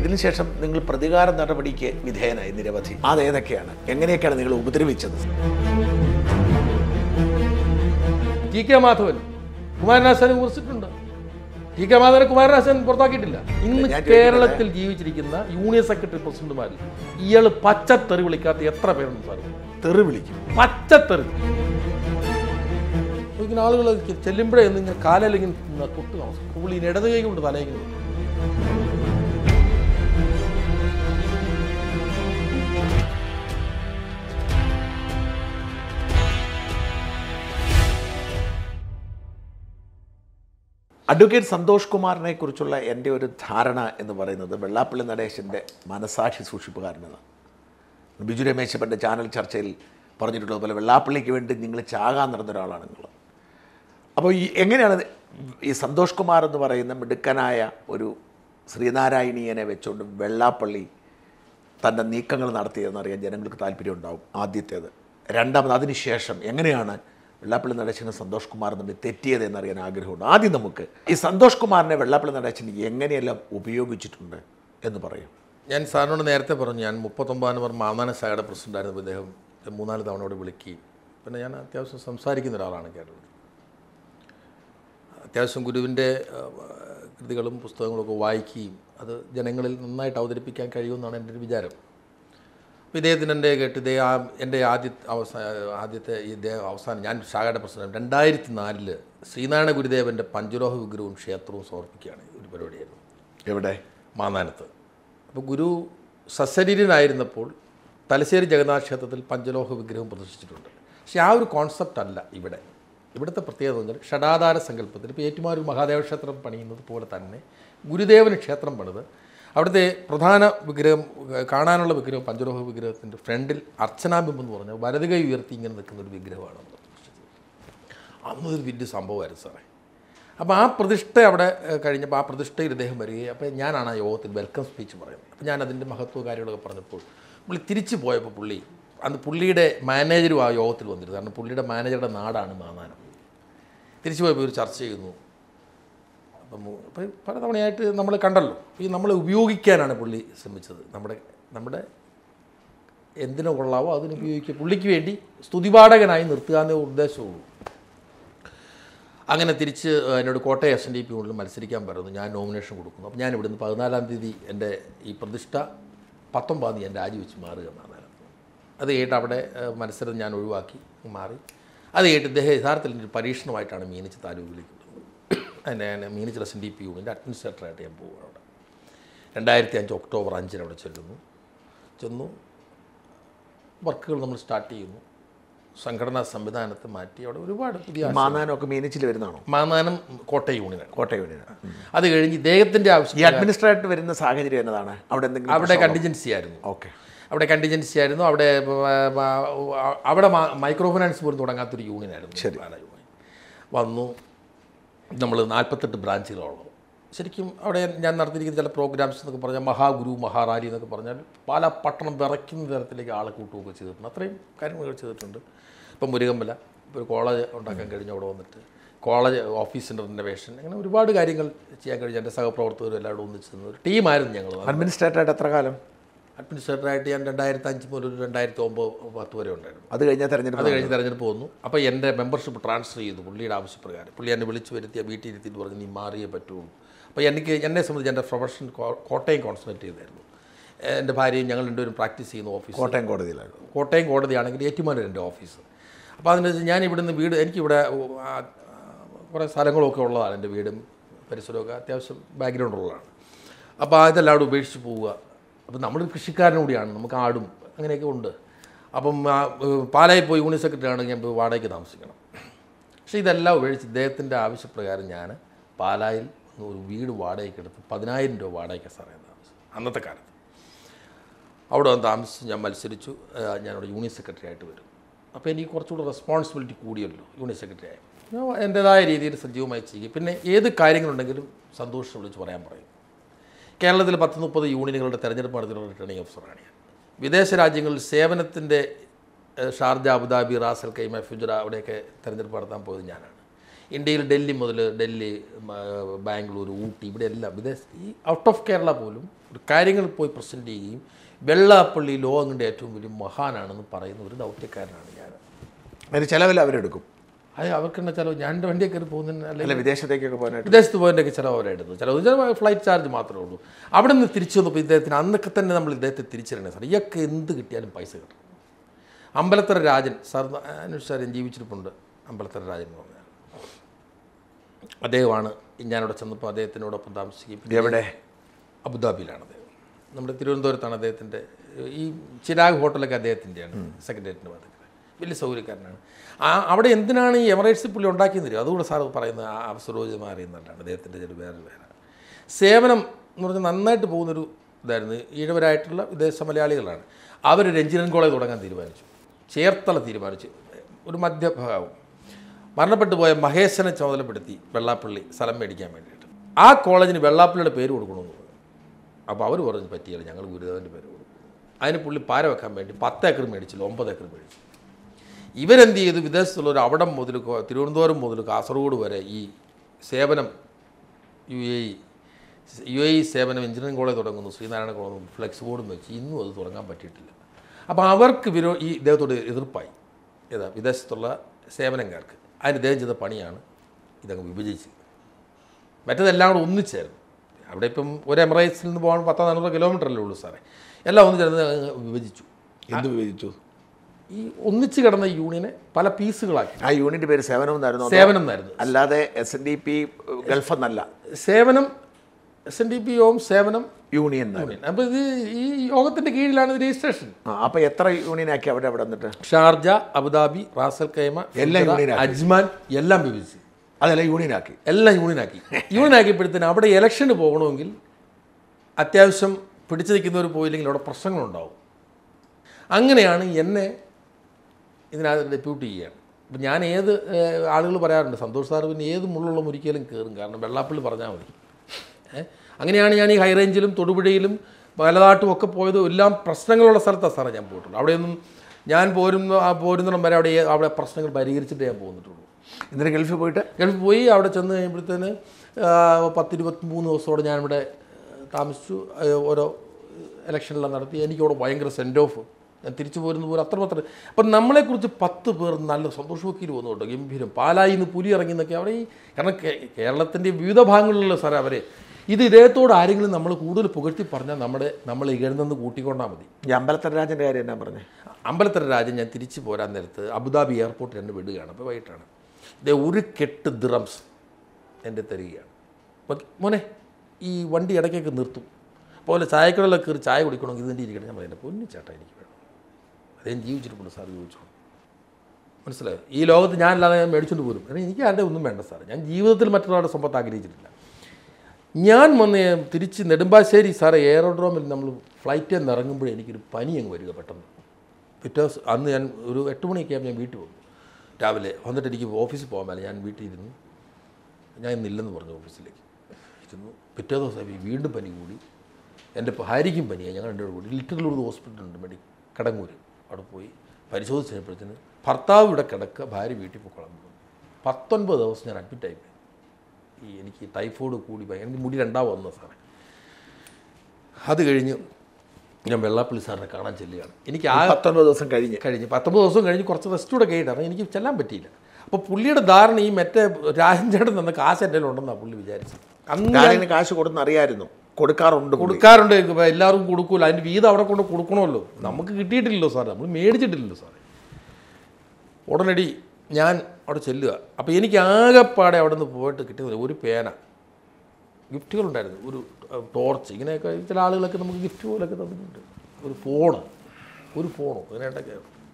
ഇതിനുശേഷം നിങ്ങൾ പ്രതികാര നടപടിക്ക് വിധേയനായി നിരവധി. അതേതൊക്കെയാണ്, എങ്ങനെയൊക്കെയാണ് നിങ്ങൾ ഉപദ്രവിച്ചത്? ടി കെ മാധവൻ കുമാരനാശാനെ കുറിച്ചിട്ടുണ്ട്. ടി കെ മാധവനെ കുമാരനാശാൻ പുറത്താക്കിയിട്ടില്ല. ഇന്ന് കേരളത്തിൽ ജീവിച്ചിരിക്കുന്ന യൂണിയൻ സെക്രട്ടറി പ്രസിഡന്റുമാരിൽ ഇയാൾ പച്ചത്തെറി വിളിക്കാത്ത എത്ര പേരുണ്ട് സാർ? തെറി വിളിക്കും, പച്ചത്തെറി. ഇങ്ങനെ ആളുകൾ ചെല്ലുമ്പോഴേ ഒന്ന് ഇങ്ങനെ കാലല്ലെങ്കിൽ തൊട്ട് താമസം പുള്ളി ഇടത് കൈ കൊണ്ട് തലയിക്കുന്നത്. അഡ്വക്കേറ്റ് സന്തോഷ് കുമാറിനെ കുറിച്ചുള്ള എൻ്റെ ഒരു ധാരണ എന്ന് പറയുന്നത് വെള്ളാപ്പള്ളി നടേശൻ്റെ മനസാക്ഷി സൂക്ഷിപ്പുകാരനാണ്. ബിജു രമേശപ്പൻ്റെ ചാനൽ ചർച്ചയിൽ പറഞ്ഞിട്ടുള്ളതുപോലെ വെള്ളാപ്പള്ളിക്ക് വേണ്ടി നിങ്ങൾ ചാകാൻ നടന്ന ഒരാളാണ് നിങ്ങൾ. അപ്പോൾ എങ്ങനെയാണ് ഈ സന്തോഷ് കുമാർ എന്ന് പറയുന്ന മിടുക്കനായ ഒരു ശ്രീനാരായണീയനെ വെച്ചുകൊണ്ട് വെള്ളാപ്പള്ളി തൻ്റെ നീക്കങ്ങൾ നടത്തിയതെന്നറിയാൻ ജനങ്ങൾക്ക് താല്പര്യം ഉണ്ടാവും. ആദ്യത്തേത്. രണ്ടാമത് അതിനുശേഷം എങ്ങനെയാണ് വെള്ളാപ്പള്ളി നടേശനും സന്തോഷ് കുമാർ തമ്മിൽ തെറ്റിയത് എന്നറിയാൻ ആഗ്രഹമുണ്ട്. ആദ്യം നമുക്ക് ഈ സന്തോഷ് കുമാറിനെ വെള്ളാപ്പള്ളി നടേശൻ എങ്ങനെയെല്ലാം ഉപയോഗിച്ചിട്ടുണ്ട് എന്ന് പറയും. ഞാൻ സാറിനോട് നേരത്തെ പറഞ്ഞു, ഞാൻ 39 നമ്പർ മാന്നാന ശാഖയുടെ പ്രസിഡൻ്റായിരുന്നു. ഇദ്ദേഹം 3-4 തവണയോട് വിളിക്കുകയും പിന്നെ ഞാൻ അത്യാവശ്യം സംസാരിക്കുന്ന ഒരാളാണ് കേരളത്തിൽ. അത്യാവശ്യം ഗുരുവിൻ്റെ കൃതികളും പുസ്തകങ്ങളൊക്കെ വായിക്കുകയും അത് ജനങ്ങളിൽ നന്നായിട്ട് അവതരിപ്പിക്കാൻ കഴിയുമെന്നാണ് എൻ്റെ ഒരു വിചാരം. അപ്പോൾ ഇദ്ദേഹത്തിന് എൻ്റെ കേട്ട് എൻ്റെ ആദ്യത്തെ ഇദ്ദേഹം അവസാനം ഞാൻ ശാഖയുടെ പ്രസിഡന്റ് 2004 ശ്രീനാരായണ ഗുരുദേവൻ്റെ പഞ്ചലോഹ വിഗ്രഹവും ക്ഷേത്രവും സമർപ്പിക്കുകയാണ്. ഒരു പരിപാടിയായിരുന്നു. എവിടെ? മാന്നാനത്ത്. അപ്പോൾ ഗുരു സശരീരനായിരുന്നപ്പോൾ തലശ്ശേരി ജഗന്നാഥ ക്ഷേത്രത്തിൽ പഞ്ചലോഹ വിഗ്രഹം പ്രതിഷ്ഠിച്ചിട്ടുണ്ട്. പക്ഷേ ആ ഒരു കോൺസെപ്റ്റ് അല്ല ഇവിടുത്തെ പ്രത്യേകത എന്ന് പറഞ്ഞാൽ ഷഡാധാര സങ്കല്പത്തിൽ ഇപ്പോൾ ഏറ്റുമാനൂർ മഹാദേവ ക്ഷേത്രം പണിയുന്നത് പോലെ തന്നെ ഗുരുദേവന് ക്ഷേത്രം പണിത് അവിടുത്തെ പ്രധാന വിഗ്രഹം കാണാനുള്ള വിഗ്രഹം പഞ്ചലോഹ വിഗ്രഹത്തിൻ്റെ ഫ്രണ്ടിൽ അർച്ചനാബിംബം എന്ന് പറഞ്ഞാൽ വലതുകൈ ഉയർത്തി ഇങ്ങനെ നിൽക്കുന്ന ഒരു വിഗ്രഹമാണ് നമ്മൾ പ്രതിഷ്ഠിച്ചത്. അന്നൊരു വലിയ സംഭവമായിരുന്നു സാറേ. അപ്പോൾ ആ പ്രതിഷ്ഠ അവിടെ കഴിഞ്ഞപ്പോൾ ആ പ്രതിഷ്ഠയിൽ ഇദ്ദേഹം വരികയും അപ്പോൾ ഞാനാണ് ആ യോഗത്തിൽ വെൽക്കം സ്പീച്ച് പറയുന്നത്. അപ്പോൾ ഞാൻ അതിൻ്റെ മഹത്വ കാര്യങ്ങളൊക്കെ പറഞ്ഞപ്പോൾ പുള്ളി തിരിച്ചു പോയപ്പോൾ അന്ന് പുള്ളിയുടെ മാനേജരും ആ യോഗത്തിൽ വന്നിരുന്നു. കാരണം പുള്ളിയുടെ മാനേജറുടെ നാടാണ് മാന്നാനം. തിരിച്ചു പോയപ്പോൾ ഒരു ചർച്ച ചെയ്യുന്നു. അപ്പം പലതവണയായിട്ട് നമ്മൾ കണ്ടല്ലോ, ഈ നമ്മളെ ഉപയോഗിക്കാനാണ് പുള്ളി ശ്രമിച്ചത്. നമ്മുടെ എന്തിനു കൊള്ളാവോ അതിന് ഉപയോഗിക്കുക, പുള്ളിക്ക് വേണ്ടി സ്തുതിപാഠകനായി നിർത്തുക എന്നേ ഉദ്ദേശമുള്ളൂ. അങ്ങനെ തിരിച്ച് എന്നോട് കോട്ടയം SNDP കൊണ്ട് മത്സരിക്കാൻ പറയുന്നു. ഞാൻ നോമിനേഷൻ കൊടുക്കുന്നു. അപ്പോൾ ഞാൻ ഇവിടുന്ന് 14-ാം തീയതി എൻ്റെ ഈ പ്രതിഷ്ഠ 19-ാം തീയതി ഞാൻ രാജിവെച്ച് മാറുക എന്നാണ്. അത് കേട്ട് അവിടെ മത്സരം ഞാൻ ഒഴിവാക്കി മാറി. അത് കേട്ട് ഇദ്ദേഹം യഥാർത്ഥത്തിൽ ഒരു പരീക്ഷണമായിട്ടാണ് മീനച്ചി താലൂക്കിലേക്ക് വിടുന്നത്. അതിൻ്റെ ഞാൻ മീനച്ചിൽ SNDP യൂണിയൻ്റെ അഡ്മിനിസ്ട്രേറ്ററായിട്ട് ഞാൻ പോകും. അവിടെ 2005 ഒക്ടോബർ 5 അവിടെ ചെന്നു വർക്കുകൾ നമ്മൾ സ്റ്റാർട്ട് ചെയ്യുന്നു. സംഘടനാ സംവിധാനത്തെ മാറ്റി അവിടെ ഒരുപാട് പുതിയ മാന്നാനമൊക്കെ മീനച്ചിൽ വരുന്നതാണോ? മാന്നാനം കോട്ടയം യൂണിയനാണ്. അത് കഴിഞ്ഞ് ഇദ്ദേഹത്തിൻ്റെ ആവശ്യം അഡ്മിനിസ്ട്രേറ്റർ വരുന്ന സാഹചര്യം എന്നതാണ് അവിടെ കണ്ടിജൻസി ആയിരുന്നു. ഓക്കെ, അവിടെ കണ്ടിജൻസി ആയിരുന്നു. അവിടെ മൈക്രോ ഫിനാൻസ് പോലും തുടങ്ങാത്തൊരു യൂണിയനായിരുന്നു. വന്നു നമ്മൾ 48 ബ്രാഞ്ചുകളുള്ളൂ. ശരിക്കും അവിടെ ഞാൻ നടത്തിയിരിക്കുന്ന ചില പ്രോഗ്രാംസ് എന്നൊക്കെ പറഞ്ഞാൽ മഹാഗുരു മഹാറാലി എന്നൊക്കെ പറഞ്ഞാൽ പല പട്ടണം വിറയ്ക്കുന്ന തരത്തിലേക്ക് ആളെ കൂട്ടുകയൊക്കെ ചെയ്തിട്ടുണ്ട്. അത്രയും കാര്യങ്ങൾ ചെയ്തിട്ടുണ്ട്. ഇപ്പം മുരുകമ്പല ഒരു കോളേജ് ഉണ്ടാക്കാൻ കഴിഞ്ഞു. അവിടെ വന്നിട്ട് കോളേജ് ഓഫീസിൻ്റെ റിനോവേഷൻ, അങ്ങനെ ഒരുപാട് കാര്യങ്ങൾ ചെയ്യാൻ കഴിഞ്ഞു. എൻ്റെ സഹപ്രവർത്തകരും എല്ലാവരും ഒന്നിച്ച് ഒരു ടീമായിരുന്നു ഞങ്ങൾ. അഡ്മിനിസ്ട്രേറ്ററായിട്ട് എത്ര കാലം? അഡ്മിനിസ്ട്രേറ്ററായിട്ട് ഞാൻ 2005 മുതൽ 2009-10 വരെ ഉണ്ടായിരുന്നു. അത് കഴിഞ്ഞ് തെരഞ്ഞെടുപ്പ് വന്നു. അപ്പോൾ എൻ്റെ മെമ്പർഷിപ്പ് ട്രാൻസ്ഫർ ചെയ്തു പുള്ളിയുടെ ആവശ്യപ്രകാരം. പുള്ളി എന്നെ വിളിച്ച് വരുത്തിയ വീട്ടിൽ ഇരുത്തിയിട്ട് പറഞ്ഞ് നീ മാറിയേ പറ്റുള്ളൂ. അപ്പോൾ എന്നെ സംബന്ധിച്ച് എൻ്റെ പ്രൊഫഷൻ കോട്ടയം കോൺസെൻട്രേറ്റ് ചെയ്തായിരുന്നു. എൻ്റെ ഭാര്യയും ഞങ്ങൾ രണ്ടുപേരും പ്രാക്ടീസ് ചെയ്യുന്ന ഓഫീസ് കോട്ടയം കോടതിയിലായിരുന്നു. കോട്ടയം കോടതിയാണെങ്കിൽ ഏറ്റുമാനൂർ എൻ്റെ ഓഫീസ്. അപ്പോൾ അതിന് ഞാൻ ഇവിടുന്ന് എനിക്കിവിടെ കുറേ സ്ഥലങ്ങളൊക്കെ ഉള്ളതാണ്. എൻ്റെ വീടും പരിസരമൊക്കെ അത്യാവശ്യം ബാക്ക്ഗ്രൗണ്ട് ഉള്ളതാണ്. അപ്പോൾ ഇതെല്ലാം അവിടെ ഉപേക്ഷിച്ച് പോവുക. അപ്പം നമ്മളൊരു കൃഷിക്കാരനും കൂടിയാണ്, നമുക്ക് ആടും അങ്ങനെയൊക്കെ ഉണ്ട്. അപ്പം പാലായിൽ പോയി യൂണിയൻ സെക്രട്ടറി ആണെങ്കിൽ ഞാൻ പോയി വാടകയ്ക്ക് താമസിക്കണം. പക്ഷേ ഇതെല്ലാം ഉപേക്ഷിച്ച് ഇദ്ദേഹത്തിൻ്റെ ആവശ്യപ്രകാരം ഞാൻ പാലായിൽ ഒരു വീട് വാടകയ്ക്ക് എടുത്ത് 10,000 രൂപ വാടകയ്ക്ക് സാറേ താമസം അന്നത്തെ കാലത്ത്. അവിടെ വന്ന് താമസിച്ച് ഞാൻ മത്സരിച്ചു. ഞാനവിടെ യൂണിയൻ സെക്രട്ടറി ആയിട്ട് വരും. അപ്പോൾ എനിക്ക് കുറച്ചുകൂടി റെസ്പോൺസിബിലിറ്റി കൂടിയല്ലോ യൂണിയൻ സെക്രട്ടറി ആയി. ഞാൻ എൻ്റേതായ രീതിയിൽ സജീവമായി ചെയ്യുക. പിന്നെ ഏത് കാര്യങ്ങളുണ്ടെങ്കിലും സന്തോഷം വിളിച്ച് പറയാൻ പറയും. കേരളത്തിൽ 10-30 യൂണിയനുകളുടെ തെരഞ്ഞെടുപ്പ് നടത്തിയുള്ള റിട്ടേണിംഗ് ഓഫീസറാണ് ഞാൻ. വിദേശ രാജ്യങ്ങളിൽ സേവനത്തിൻ്റെ Sharjah, Abu Dhabi, Ras al Khaimah, Fujairah അവിടെയൊക്കെ തെരഞ്ഞെടുപ്പ് നടത്താൻ പോയത് ഞാനാണ്. ഇന്ത്യയിൽ ഡൽഹി ബാംഗ്ലൂർ, ഊട്ടി ഇവിടെ എല്ലാം ഈ ഔട്ട് ഓഫ് കേരള പോലും ഒരു കാര്യങ്ങൾ പോയി പ്രസൻറ്റ് ചെയ്യുകയും വെള്ളാപ്പള്ളി ലോകങ്ങളുടെ ഏറ്റവും വലിയ മഹാനാണെന്ന് പറയുന്ന ഒരു ദൗത്യക്കാരനാണ് ഞാൻ. അതിന് ചിലവിൽ അവരെടുക്കും. അത് അവർക്കെന്നെ ചിലവ്. ഞാൻ എൻ്റെ വണ്ടിയൊക്കെ കയറി പോകുന്നതിന് അല്ലെങ്കിൽ വിദേശത്തേക്കൊക്കെ പോകാനായിട്ട് വിദേശത്ത് പോയതിൻ്റെയൊക്കെ ചിലവ് അവരെടുത്തു. ചിലവ് ഫ്ലൈറ്റ് ചാർജ് മാത്രമേ ഉള്ളൂ. അവിടെ നിന്ന് തിരിച്ചു വന്നപ്പോൾ ഇദ്ദേഹത്തിന് അന്നൊക്കെ തന്നെ നമ്മൾ ഇദ്ദേഹത്തെ തിരിച്ചറിയണേ സാർ, ഇയൊക്കെ എന്ത് കിട്ടിയാലും പൈസ കിട്ടും. അമ്പലത്തറ രാജൻ സാർ അന്വേഷിച്ചാലും ജീവിച്ചിരിപ്പുണ്ട്. അമ്പലത്തറ രാജൻ എന്ന് പറഞ്ഞാൽ അദ്ദേഹമാണ്. ഞാനിവിടെ ചെന്നപ്പോൾ അദ്ദേഹത്തിനോടൊപ്പം താമസിക്കും. എവിടെ? അബുദാബിയിലാണ് അദ്ദേഹം. നമ്മുടെ തിരുവനന്തപുരത്താണ് അദ്ദേഹത്തിൻ്റെ ഈ ചിരാഗ് ഹോട്ടലൊക്കെ അദ്ദേഹത്തിൻ്റെയാണ്. സെക്രട്ടേറിയറ്റിൻ്റെ ഭാഗത്ത് വലിയ സൗകര്യക്കാരനാണ്. അവിടെ എന്തിനാണ് ഈ എമിറേറ്റ്സിൽ പുള്ളി ഉണ്ടാക്കിയെന്ന് തരും. അതുകൂടെ സാർ പറയുന്നത് അവസരോചിതമായി അറിയുന്നതല്ലാണ് അദ്ദേഹത്തിൻ്റെ ചില വേറെ സേവനം എന്ന് പറഞ്ഞാൽ നന്നായിട്ട് പോകുന്നൊരു ഇതായിരുന്നു. ഈഴവരായിട്ടുള്ള വിദേശ മലയാളികളാണ്. അവർ എഞ്ചിനീയറിംഗ് കോളേജ് തുടങ്ങാൻ തീരുമാനിച്ചു. ചേർത്തല തീരുമാനിച്ചു. ഒരു മധ്യഭാഗവും മരണപ്പെട്ടു പോയ മഹേശനെ ചുമതലപ്പെടുത്തി വെള്ളാപ്പള്ളി സ്ഥലം മേടിക്കാൻ വേണ്ടിയിട്ട്. ആ കോളേജിന് വെള്ളാപ്പള്ളിയുടെ പേര് കൊടുക്കണമെന്ന് പറഞ്ഞു. അപ്പോൾ അവർ പറഞ്ഞു പറ്റിയാൽ ഞങ്ങൾ ഗുരുദേവൻ്റെ പേര് കൊടുക്കും. അതിന് പുള്ളി പാര വെക്കാൻ വേണ്ടി 10 ഏക്കർ മേടിച്ചില്ല, 9 ഏക്കർ മേടിച്ചു. ഇവരെന്ത് ചെയ്തു? വിദേശത്തുള്ളവർ അവിടെ മുതൽ തിരുവനന്തപുരം മുതൽ കാസർഗോഡ് വരെ ഈ സേവനം യു എ സേവനം എഞ്ചിനീയറിംഗ് കോളേജ് തുടങ്ങുന്നു, ശ്രീനാരായണ കോളേജ് ഫ്ലെക്സ് ബോർഡും വെച്ച് ഇന്നും അത് തുടങ്ങാൻ പറ്റിയിട്ടില്ല. അപ്പോൾ അവർക്ക് ഈ ഇദ്ദേഹത്തോട് എതിർപ്പായി. വിദേശത്തുള്ള സേവനക്കാർക്ക്. അതിന് ഇദ്ദേഹം ചെയ്ത പണിയാണ് ഇതങ്ങ് വിഭജിച്ചത്. മറ്റേതെല്ലാം കൂടെ ഒന്നിച്ചായിരുന്നു. അവിടെ ഇപ്പം ഒരു എമിറേറ്റ്സിൽ നിന്ന് പോകാൻ 10-400 കിലോമീറ്ററല്ലേ ഉള്ളൂ സാറേ. എല്ലാം ഒന്നിച്ചേർന്ന് വിഭജിച്ചു. എന്ത് വിഭജിച്ചു? ഈ ഒന്നിച്ച് കിടന്ന യൂണിയനെ പല പീസുകളാക്കി. ആ യൂണിയൻ്റെ പേര് സേവനം എന്നായിരുന്നു. സേവനം എന്നായിരുന്നു. അല്ലാതെ SNDP ഗൾഫ് എന്നല്ല. സേവനം SNDP യോഗം സേവനം യൂണിയൻ. അപ്പോൾ ഇത് ഈ യോഗത്തിൻ്റെ കീഴിലാണ് ഇത് രജിസ്ട്രേഷൻ. അപ്പോൾ എത്ര യൂണിയനാക്കി അവിടെ വന്നിട്ട്? Sharjah, Abu Dhabi, Ras al Khaimah, Ajman എല്ലാം വിഭജിച്ചു. അതെല്ലാം യൂണിയനാക്കി. എല്ലാം യൂണിയനാക്കിയപ്പോഴത്തേന് അവിടെ ഇലക്ഷന് പോകണമെങ്കിൽ അത്യാവശ്യം പിടിച്ചു നിൽക്കുന്നവർ പോയില്ലെങ്കിൽ അവിടെ പ്രശ്നങ്ങളുണ്ടാവും. അങ്ങനെയാണ് എന്നെ ഇതിനകത്ത് ഡെപ്യൂട്ടി ചെയ്യുകയാണ്. അപ്പം ഞാൻ ആളുകൾ പറയാറുണ്ട് സന്തോഷ് സാറ് പിന്നെ ഏത് മുള്ളുള്ള മുരിക്കലും കയറും, കാരണം വെള്ളാപ്പള്ളി പറഞ്ഞാൽ മതി. അങ്ങനെയാണ് ഞാൻ ഈ ഹൈ റേഞ്ചിലും തൊടുപുഴയിലും വലതാട്ടും ഒക്കെ പോയത്. എല്ലാം പ്രശ്നങ്ങളുള്ള സ്ഥലത്താണ് സാറേ ഞാൻ പോയിട്ടുള്ളൂ. അവിടെയൊന്നും ഞാൻ പോരുന്നിടം വരെ അവിടെ പ്രശ്നങ്ങൾ പരിഹരിച്ചിട്ടേ ഞാൻ പോന്നിട്ടുള്ളൂ. എന്നിട്ട് ഗൾഫിൽ പോയി അവിടെ ചെന്ന് കഴിയുമ്പോഴത്തേന് 10-23 ദിവസത്തോടെ ഞാനിവിടെ താമസിച്ചു. ഓരോ ഇലക്ഷനെല്ലാം നടത്തി. എനിക്കവിടെ ഭയങ്കര സെൻഡ് ഓഫ്. ഞാൻ തിരിച്ചു പോരുന്ന പോലെ അത്രമാത്രം. അപ്പം നമ്മളെക്കുറിച്ച് 10 പേർ നല്ല സന്തോഷ വക്കീൽ വന്നുകൊണ്ടോ ഗംഭീരം പാലായിൽ നിന്ന് പുലി ഇറങ്ങി എന്നൊക്കെ അവിടെ കാരണം കേരളത്തിൻ്റെ വിവിധ ഭാഗങ്ങളിലുള്ള സാറേ അവരെ ഇദ്ദേഹത്തോട് ആരെങ്കിലും നമ്മൾ കൂടുതൽ പുകഴ്ത്തി പറഞ്ഞാൽ നമ്മൾ ഇകഴ്ന്നെന്ന് കൂട്ടിക്കൊണ്ടാൽ മതി. ഈ അമ്പലത്തറ രാജൻ്റെ കാര്യം എന്നാ പറഞ്ഞത്? അമ്പലത്തറ രാജൻ ഞാൻ തിരിച്ചു പോരാൻ നേരത്ത് അബുദാബി എയർപോർട്ടിൽ എന്നെ വിടുകയാണ്. അപ്പോൾ വൈകിട്ടാണ്. ഇതേ 1 കെട്ട് ദിറംസ് എൻ്റെ തരികയാണ്. മോനെ ഈ വണ്ടി ഇടയ്ക്കൊക്കെ നിർത്തും. പോലെ ചായക്കടയിലൊക്കെ കയറി ചായ കുടിക്കണമെങ്കിൽ ഇതിൻ്റെ ഇരിക്കണം. ഞാൻ പറയുന്നത് പൊന്നു ചേട്ടാ എനിക്ക് വേണം. അദ്ദേഹം ജീവിച്ചിട്ടുണ്ട് സാർ, ചോദിച്ചോളൂ. മനസ്സിലായോ? ഈ ലോകത്ത് ഞാനല്ലാതെ ഞാൻ മേടിച്ചുകൊണ്ട് പോരും. കാരണം എനിക്ക് ആരുടെ ഒന്നും വേണ്ട സാർ. ഞാൻ ജീവിതത്തിൽ മറ്റൊരാളുടെ സമ്പത്ത് ആഗ്രഹിച്ചിട്ടില്ല. ഞാൻ വന്ന് തിരിച്ച് നെടുമ്പാശ്ശേരി സാറേ എയറോഡ്രോമിൽ നമ്മൾ ഫ്ലൈറ്റിൽ നിന്ന് ഇറങ്ങുമ്പോഴേ എനിക്കൊരു പനി അങ്ങ് വരിക പെട്ടെന്ന്. പിറ്റേ ദിവസം അന്ന് ഞാൻ ഒരു 8 മണിയൊക്കെ ആകുമ്പോൾ ഞാൻ വീട്ടിൽ വന്നു രാവിലെ. വന്നിട്ട് എനിക്ക് ഓഫീസിൽ പോകാൻ മേലെ. ഞാൻ വീട്ടിൽ ഇരുന്നു. ഞാൻ ഇന്നില്ലെന്ന് പറഞ്ഞു ഓഫീസിലേക്ക് ഇരുന്നു. പിറ്റേ ദിവസം വീണ്ടും പനി കൂടി. എൻ്റെ ഭാര്യയ്ക്കും പനിയായി. ഞങ്ങൾ രണ്ടുപേരും കൂടി ലിറ്ററിലൂടെ ഹോസ്പിറ്റലുണ്ട് കടങ്ങൂർ. അവിടെ പോയി പരിശോധിച്ചപ്പോഴത്തേന് ഭർത്താവ് ഇവിടെ കിടക്കുക, ഭാര്യ വീട്ടിൽ പോയിക്കൊള്ളാൻ പോകുന്നു. 19 ദിവസം ഞാൻ അഡ്മിറ്റായിപ്പോയി. എനിക്ക് ടൈഫോയിഡ് കൂടി എനിക്ക് മുടി 2 വന്നു സാറേ. അത് കഴിഞ്ഞ് ഞാൻ വെള്ളാപ്പള്ളി സാറിനെ കാണാൻ ചെല്ലുകയാണ്. എനിക്ക് ആ 19 ദിവസം കഴിഞ്ഞ് 19 ദിവസം കഴിഞ്ഞ് കുറച്ച് റെസ്റ്റ് കൂടെ കഴിഞ്ഞിട്ടാണ് എനിക്ക് ചെല്ലാൻ പറ്റിയില്ല. അപ്പോൾ പുള്ളിയുടെ ധാരണ ഈ മറ്റേ രാജൻ ചേട്ടൻ തന്ന കാശ് എൻ്റെ ഉണ്ടെന്നാണ് പുള്ളി വിചാരിച്ചത്. അന്ന് കാശ് കൊടുന്ന് അറിയായിരുന്നു. കൊടുക്കാറുണ്ട്. എല്ലാവർക്കും കൊടുക്കൂല. അതിൻ്റെ വീതം അവിടെ കൊണ്ട് കൊടുക്കണമല്ലോ. നമുക്ക് കിട്ടിയിട്ടില്ലല്ലോ സാറേ, നമ്മൾ മേടിച്ചിട്ടില്ലല്ലോ സാറേ. ഉടനടി ഞാൻ അവിടെ ചെല്ലുക. അപ്പോൾ എനിക്ക് ആകെപ്പാടെ അവിടെ നിന്ന് പോയിട്ട് കിട്ടിയത് ഒരു പേന, ഗിഫ്റ്റുകളുണ്ടായിരുന്നു, ഒരു ടോർച്ച്, ഇങ്ങനെയൊക്കെ ചില ആളുകളൊക്കെ നമുക്ക് ഗിഫ്റ്റ് പോലൊക്കെ തന്നിട്ടുണ്ട്. ഒരു ഫോണോ അങ്ങനെയൊക്കെ.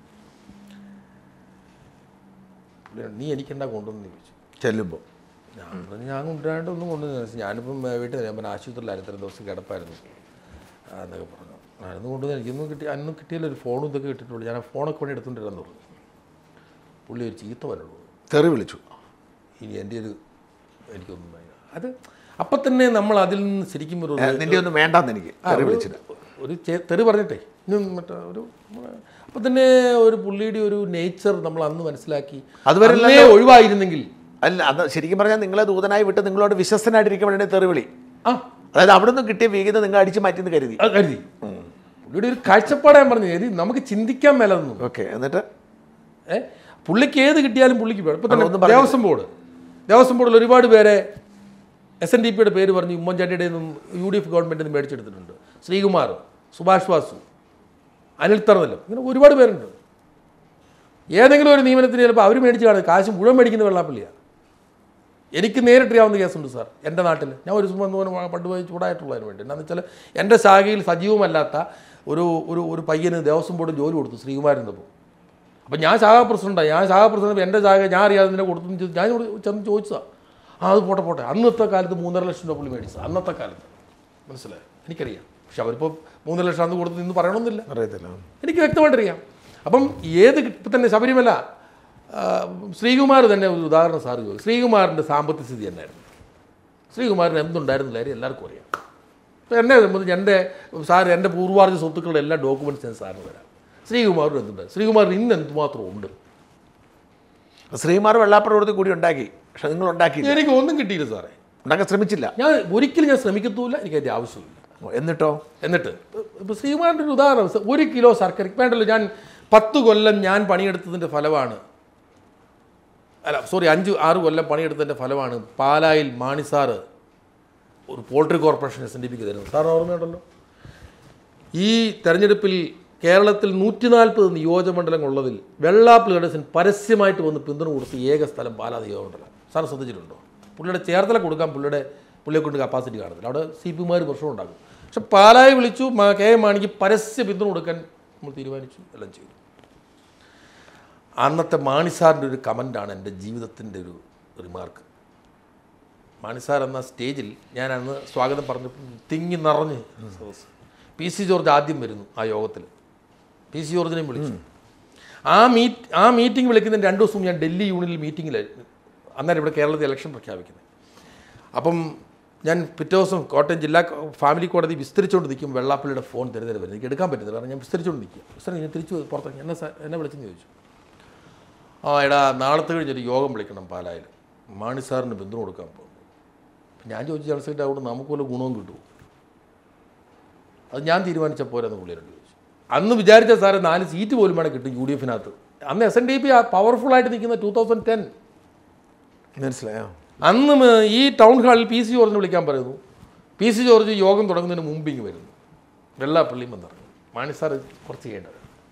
നീ എനിക്കെന്താ കൊണ്ടുവന്ന് ചോദിച്ചു ചെല്ലുമ്പോൾ. ഞാൻ കൊണ്ടുവരാണ്ട് ഒന്നും കൊണ്ടുവന്ന്. ഞാനിപ്പം വീട്ടിൽ ഞാൻ ആശുപത്രിയിലായിരുന്നു, 3 ദിവസം കിടപ്പായിരുന്നു എന്നൊക്കെ പറഞ്ഞു. അതൊന്നും കൊണ്ടുവന്ന് എനിക്കൊന്നും അന്നും കിട്ടിയാലും ഒരു ഫോണും ഇതൊക്കെ കിട്ടിയിട്ടുള്ളൂ. ഞാൻ ഫോണൊക്കെ വേണ്ടി എടുത്തുകൊണ്ടിരുന്നു പറഞ്ഞു. പുള്ളി ഒരു ചീത്ത വരുള്ളൂ, തെറി വിളിച്ചു. ഇനി എൻ്റെ എനിക്കൊന്നും വേണ്ട. അത് അപ്പം തന്നെ നമ്മൾ അതിൽ നിന്ന് ശരിക്കും നിൻ്റെ ഒന്നും വേണ്ടെന്ന് എനിക്ക് വിളിച്ചിട്ട് ഒരു തെറി പറഞ്ഞിട്ടേ മറ്റേ ഒരു അപ്പം തന്നെ ഒരു പുള്ളിയുടെ ഒരു നേച്ചർ നമ്മൾ അന്ന് മനസ്സിലാക്കി. അതുവരെ ഒഴിവായിരുന്നെങ്കിൽ അല്ല, അത് ശരിക്കും പറഞ്ഞാൽ നിങ്ങളെ ദൂതനായി വിട്ട് നിങ്ങളോട് വിശ്വസ്തനായിട്ടിരിക്കാൻ വേണ്ടി തെറിവിളി. ആ, അതായത് അവിടെ നിന്ന് കിട്ടിയ വേഗത നിങ്ങൾ അടിച്ചു മാറ്റിയെന്ന് കരുതി. അത് കരുതി. പുള്ളിയുടെ ഒരു കാഴ്ചപ്പാട് ഞാൻ പറഞ്ഞു, ഇത് നമുക്ക് ചിന്തിക്കാൻ മേലെന്നു. ഓക്കെ, എന്നിട്ട് പുള്ളിക്ക് ഏത് കിട്ടിയാലും പുള്ളിക്ക് വേണം. ഇപ്പം തന്നെ ദേവസ്വം ബോർഡിൽ ഒരുപാട് പേരെ SNDPയുടെ പേര് പറഞ്ഞ് ഉമ്മൻചാണ്ടിയുടെ നിന്നും UDF ഗവൺമെൻറ്റിൽ നിന്ന് മേടിച്ചെടുത്തിട്ടുണ്ട്. ശ്രീകുമാർ, സുഭാഷ് വാസു, അനിൽ തറന്നലും, ഇങ്ങനെ ഒരുപാട് പേരുണ്ട്. ഏതെങ്കിലും ഒരു നിയമനത്തിന് ചിലപ്പോൾ അവർ മേടിച്ച് കാണും. കാശ് മുഴുവൻ മേടിക്കുന്ന വെള്ളാപ്പള്ളിയാണ്. എനിക്ക് നേരിട്ടറിയാവുന്ന കേസുണ്ട് സാർ എൻ്റെ നാട്ടിൽ. ഞാൻ ഒരു പണ്ട് പോയി ചൂടായിട്ടുള്ളതിന് വേണ്ടി എന്താണെന്ന് വെച്ചാൽ എൻ്റെ ശാഖയിൽ സജീവമല്ലാത്ത ഒരു പയ്യന് ദേവസ്വം ബോർഡ് ജോലി കൊടുത്തു ശ്രീകുമാരനപ്പോൾ. അപ്പം ഞാൻ ശാഖാ പ്രസിഡൻ്റ് എൻ്റെ ശാഖ ഞാൻ അറിയാതെ നിന്നെ കൊടുത്തു ഞാൻ ചെന്ന് ചോദിച്ചതാണ്. അത് പോട്ടെ അന്നത്തെ കാലത്ത് 3.5 ലക്ഷം രൂപ പുള്ളി മേടിച്ചത്. അന്നത്തെ കാലത്ത് മനസ്സിലായി, എനിക്കറിയാം. പക്ഷെ അവരിപ്പോൾ 3 ലക്ഷം അന്ന് കൊടുത്ത് ഇന്ന് പറയണമെന്നില്ല, അറിയത്തില്ല, എനിക്ക് വ്യക്തമായിട്ടറിയാം. അപ്പം ഇപ്പം തന്നെ ശബരിമല ശ്രീകുമാർ തന്നെ ഒരു ഉദാഹരണം സാർ ചോദിച്ചു. ശ്രീകുമാറിൻ്റെ സാമ്പത്തിക സ്ഥിതി എന്നായിരുന്നു? ശ്രീകുമാറിന് എന്തുണ്ടായിരുന്നില്ല കാര്യം എല്ലാവർക്കും അറിയാം. അപ്പോൾ എന്നെ സംബന്ധിച്ച് എൻ്റെ പൂർവാർജ്ജ സ്വത്തുക്കളുടെ എല്ലാ ഡോക്യുമെൻറ്റ്സ് ഞാൻ സാറിന് തരാം. ശ്രീകുമാറിന് എന്തുണ്ടായി? ശ്രീകുമാറിന് ഇന്ന് എന്തുമാത്രം ഉണ്ട്? ശ്രീകുമാർ വെള്ളാപ്പള്ളി കൂടി ഉണ്ടാക്കി, പക്ഷെ നിങ്ങൾ ഉണ്ടാക്കി. എനിക്ക് ഒന്നും കിട്ടിയില്ല സാറേ, ഉണ്ടാക്കാൻ ശ്രമിച്ചില്ല. ഒരിക്കലും ഞാൻ ശ്രമിക്കത്തുമില്ല, എനിക്കതിൻ്റെ ആവശ്യമില്ല. എന്നിട്ട് ഇപ്പോൾ ശ്രീകുമാറിൻ്റെ ഒരു ഉദാഹരണം, 1 കിലോ ശർക്കര വേണ്ടല്ലോ. ഞാൻ 10 കൊല്ലം ഞാൻ പണിയെടുത്തതിൻ്റെ ഫലമാണ്, 5-6 കൊല്ലം പണിയെടുത്തതിൻ്റെ ഫലമാണ് പാലായിൽ മാണിസാറ് ഒരു പോൾട്രി കോർപ്പറേഷൻ SNDPക്ക് തരുന്നത്. സാറിന് ഓർമ്മയുണ്ടല്ലോ. ഈ തെരഞ്ഞെടുപ്പിൽ കേരളത്തിൽ 140 നിയോജകമണ്ഡലങ്ങളുള്ളതിൽ വെള്ളാപ്പള്ളി നടേശൻ പരസ്യമായിട്ട് വന്ന് പിന്തുണ കൊടുത്ത് ഏക സ്ഥലം പാലാ നിയോജകമണ്ഡലം. സാർ ശ്രദ്ധിച്ചിട്ടുണ്ടോ? പുള്ളിയുടെ ചേർത്തല കൊടുക്കാൻ പുള്ളിയെ കൊണ്ട് കപ്പാസിറ്റി കാണത്തില്ല. അവിടെ CPമാർ പ്രശ്നം ഉണ്ടാകും. പക്ഷെ പാലായി വിളിച്ചു, KM മാണിക്ക് പരസ്യ പിന്തുണ കൊടുക്കാൻ നമ്മൾ തീരുമാനിച്ചു, എല്ലാം ചെയ്തു. അന്നത്തെ മാണിസാറിൻ്റെ ഒരു കമൻ്റാണ് എൻ്റെ ജീവിതത്തിൻ്റെ ഒരു റിമാർക്ക്. മാണിസാർ എന്ന സ്റ്റേജിൽ ഞാൻ അന്ന് സ്വാഗതം പറഞ്ഞപ്പോൾ തിങ്ങി നിറഞ്ഞ് PC ജോർജ് ആദ്യം വരുന്നു ആ യോഗത്തിൽ. PC ജോർജിനെയും വിളിച്ചു. ആ മീറ്റിംഗ് വിളിക്കുന്നതിന് 2 ദിവസം ഞാൻ ഡൽഹി യൂണിയനിൽ മീറ്റിങ്ങിലായിരുന്നു. അന്നേരം ഇവിടെ കേരളത്തിൽ ഇലക്ഷൻ പ്രഖ്യാപിക്കുന്നത്. അപ്പം ഞാൻ പിറ്റേ ദിവസം കോട്ടയം ജില്ലാ ഫാമിലി കോടതി വിസ്തരിച്ചുകൊണ്ട് നിൽക്കും. വെള്ളാപ്പള്ളിയുടെ ഫോൺ വരുന്നത് എനിക്ക് എടുക്കാൻ പറ്റുന്നില്ല, കാരണം ഞാൻ വിസ്തരിച്ചുകൊണ്ട് നിൽക്കുക. ഞാൻ തിരിച്ചു പുറത്തേക്ക് എന്നെ വിളിച്ചെന്ന് ചോദിച്ചു. എടാ നാളത്തെ കഴിഞ്ഞൊരു യോഗം വിളിക്കണം പാലായിൽ, മാണിസാറിന് പിന്തുണ കൊടുക്കാൻ പോകും. ഞാൻ ചോദിച്ചു, ജനറൽ സെക്രട്ടറി അവിടെ നമുക്ക് വല്ല ഗുണവും കിട്ടുമോ? അത് ഞാൻ തീരുമാനിച്ച പോരെന്ന് പുള്ളിയോട് ചോദിച്ചു. അന്ന് വിചാരിച്ച സാറേ 4 സീറ്റ് പോലും വേണം കിട്ടും UDFനകത്ത്. അന്ന് SNDP പവർഫുള്ളായിട്ട് നിൽക്കുന്ന 2010 മനസ്സിലായോ? അന്ന് ഈ ടൗൺ ഹാളിൽ PC ജോർജിനെ വിളിക്കാൻ പറയുന്നു. PC ജോർജ് യോഗം തുടങ്ങുന്നതിന് മുമ്പ് ഇങ്ങ് വരുന്നു. വെള്ളാപ്പള്ളിയും വന്നിറങ്ങും. മാണിസാർ കുറച്ച് ചെയ്യേണ്ടത്.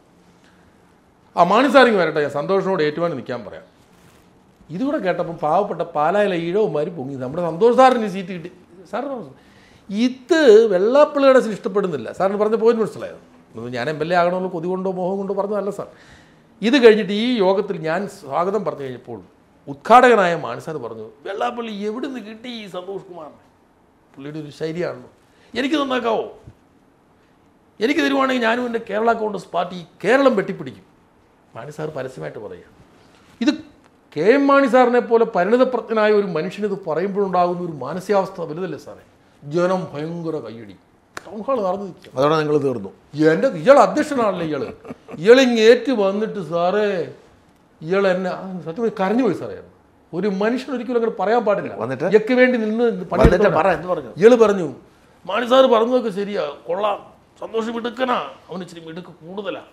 മാണിസാറിങ് വരട്ടെ, ഞാൻ സന്തോഷത്തോടെ ഏറ്റുവാനും നിൽക്കാൻ പറയാം. ഇതുകൂടെ കേട്ടപ്പം പാവപ്പെട്ട പാലായിലെ ഈഴവന്മാർ പൊങ്ങി. നമ്മുടെ സന്തോഷ് സാറിന് സീറ്റ് കിട്ടി. സാറിന് ഇത് വെള്ളാപ്പള്ളിയുടെ ഇഷ്ടപ്പെടുന്നില്ല. സാറിന് പറഞ്ഞ പോയിന്റ് മനസ്സിലായത്. ഞാൻ MLA ആകണമെന്ന് കൊതി കൊണ്ടോ മോഹം കൊണ്ടോ പറഞ്ഞതല്ല സാർ. ഇത് കഴിഞ്ഞിട്ട് ഈ യോഗത്തിൽ ഞാൻ സ്വാഗതം പറഞ്ഞു കഴിഞ്ഞപ്പോൾ ഉദ്ഘാടകനായ മാണിസാർ പറഞ്ഞു, വെള്ളാപ്പള്ളി എവിടെ നിന്ന് കിട്ടി ഈ സന്തോഷ് കുമാറിനെ? പുള്ളിയുടെ ഒരു ശൈലിയാണല്ലോ. എനിക്ക് നന്നാക്കാവോ? എനിക്ക് തരുവാണെങ്കിൽ ഞാനും എൻ്റെ കേരള കോൺഗ്രസ് പാർട്ടി കേരളം വെട്ടിപ്പിടിക്കും. മാണിസാർ പരസ്യമായിട്ട് പറയുക. ഇത് KM മാണിസാറിനെ പോലെ പരിണിതപ്രജ്ഞനായ ഒരു മനുഷ്യനിത് പറയുമ്പോഴുണ്ടാകുന്ന ഒരു മാനസികാവസ്ഥ വലുതല്ലേ സാറേ? ജനം ഭയങ്കര കയ്യടി. ടൗൺ ഹാൾ നടന്നു നിൽക്കുക. അതോടെ നിങ്ങൾ തീർന്നു. ഇയാൾ അധ്യക്ഷനാണല്ലോ. ഇയാളിങ് ഏറ്റ് വന്നിട്ട് സാറേ ഇയാൾ എന്നെ സത്യം കരഞ്ഞു പോയി സാറേ. ഒരു മനുഷ്യൻ ഒരിക്കലും അങ്ങനെ പറയാൻ പാടില്ല. ഇയാൾക്ക് വേണ്ടി നിന്ന് ഇയാൾ പറഞ്ഞു, മാണിസാർ പറഞ്ഞതൊക്കെ ശരിയാ, കൊള്ളാം, സന്തോഷം മിടുക്കനാ, അവന് ഇച്ചിരി മിടുക്ക് കൂടുതലാ.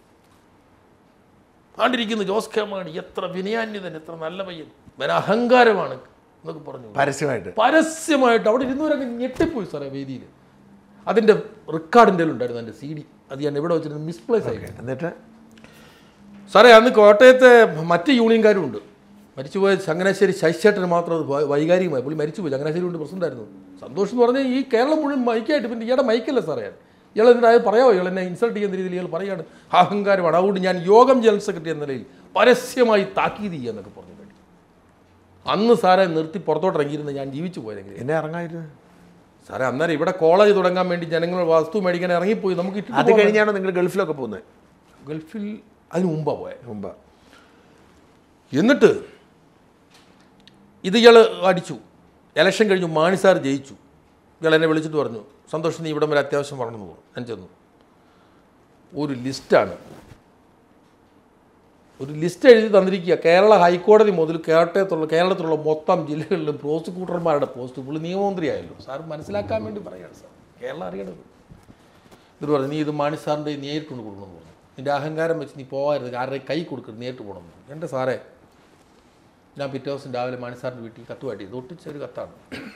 ആണ്ടിരിക്കുന്നു ജോസ് കെ മാണി, എത്ര വിനയാന്യതൻ, എത്ര നല്ല പയ്യൻ, അഹങ്കാരമാണ് എന്നൊക്കെ പറഞ്ഞു പരസ്യമായിട്ട്. അവിടെ ഇരുന്നവരൊക്കെ ഞെട്ടിപ്പോയി സാറേ വേദിയിൽ. അതിൻ്റെ റെക്കോർഡിൻ്റെ ഉണ്ടായിരുന്നു എൻ്റെ CD. അത് ഞാൻ എവിടെ വെച്ചിരുന്നു മിസ്പ്ലേസ് ആയി. എന്നിട്ട് സാറേ അന്ന് കോട്ടയത്തെ മറ്റ് യൂണിയൻകാരും ഉണ്ട്. മരിച്ചുപോയ ചങ്ങനാശ്ശേരി ശശിചേട്ടന് മാത്രം അത് വൈകാരികമായി പുള്ളി മരിച്ചുപോയി. ചങ്ങനാശ്ശേരി കൊണ്ട് പ്രസിഡൻ്റായിരുന്നു. സന്തോഷം എന്ന് പറഞ്ഞാൽ ഈ കേരളം മുഴുവൻ മൈക്കായിട്ട്. പിന്നെ ഇയാളുടെ മൈക്കല്ല സാറേ. ഇയാൾ എന്നിട്ട് അത് പറയാമോ? ഇയാൾ എന്നെ ഇൻസൾട്ട് ചെയ്യുന്ന രീതിയിൽ ഇയാൾ പറയാണ് അഹങ്കാരമാണ്. അതുകൊണ്ട് ഞാൻ യോഗം ജനറൽ സെക്രട്ടറി എന്ന നിലയിൽ പരസ്യമായി താക്കീത് ചെയ്യുക എന്നൊക്കെ പറഞ്ഞു. അന്ന് സാറെ നിർത്തി പുറത്തോട്ട് ഇറങ്ങിയിരുന്ന ഞാൻ ജീവിച്ചു പോയെങ്കിൽ എന്നെ ഇറങ്ങായിരുന്നു സാറേ. അന്നേരം ഇവിടെ കോളേജ് തുടങ്ങാൻ വേണ്ടി ജനങ്ങൾ വസ്തു മേടിക്കാൻ ഇറങ്ങിപ്പോയി. നമുക്ക് അത് കഴിഞ്ഞാണോ നിങ്ങൾ ഗൾഫിലൊക്കെ പോകുന്നത്? ഗൾഫിൽ അതിന് മുമ്പാണ് പോയത്. എന്നിട്ട് ഇത് ഇയാൾ അടിച്ചു. ഇലക്ഷൻ കഴിഞ്ഞു, മാണിസാർ ജയിച്ചു. ഇയാൾ എന്നെ വിളിച്ചിട്ട് പറഞ്ഞു, സന്തോഷം നീ ഇവിടം വരെ അത്യാവശ്യം വരണമെന്ന് പറഞ്ഞു. ഞാൻ ചെന്നു. ഒരു ലിസ്റ്റാണ് ഒരു ലിസ്റ്റ് എഴുതി തന്നിരിക്കുക. കേരള ഹൈക്കോടതി മുതൽ കേരളത്തിലുള്ള മൊത്തം ജില്ലകളിലും പ്രോസിക്യൂട്ടർമാരുടെ പോസ്റ്റ് പുള്ളി നിയമമന്ത്രിയായല്ലോ. സാർ മനസ്സിലാക്കാൻ വേണ്ടി പറയുകയാണ് സാർ, കേരളം അറിയണത്. എന്നിട്ട് പറഞ്ഞു, നീ ഇത് മാണി സാറിൻ്റെ നേരിട്ടുണ്ട് കൊടുക്കണമെന്ന് പറഞ്ഞു. നിൻ്റെ അഹങ്കാരം വെച്ച് നീ പോകരുത്, ആരുടെ കൈ കൊടുക്കരുത്, നേരിട്ട് പോകണമെന്ന് പറഞ്ഞു. എൻ്റെ സാറേ, ഞാൻ പിറ്റേ ദിവസം രാവിലെ മാണി സാറിൻ്റെ വീട്ടിൽ കത്തുമായിട്ട് ഇത് ഒട്ടിച്ചൊരു കത്താണ്.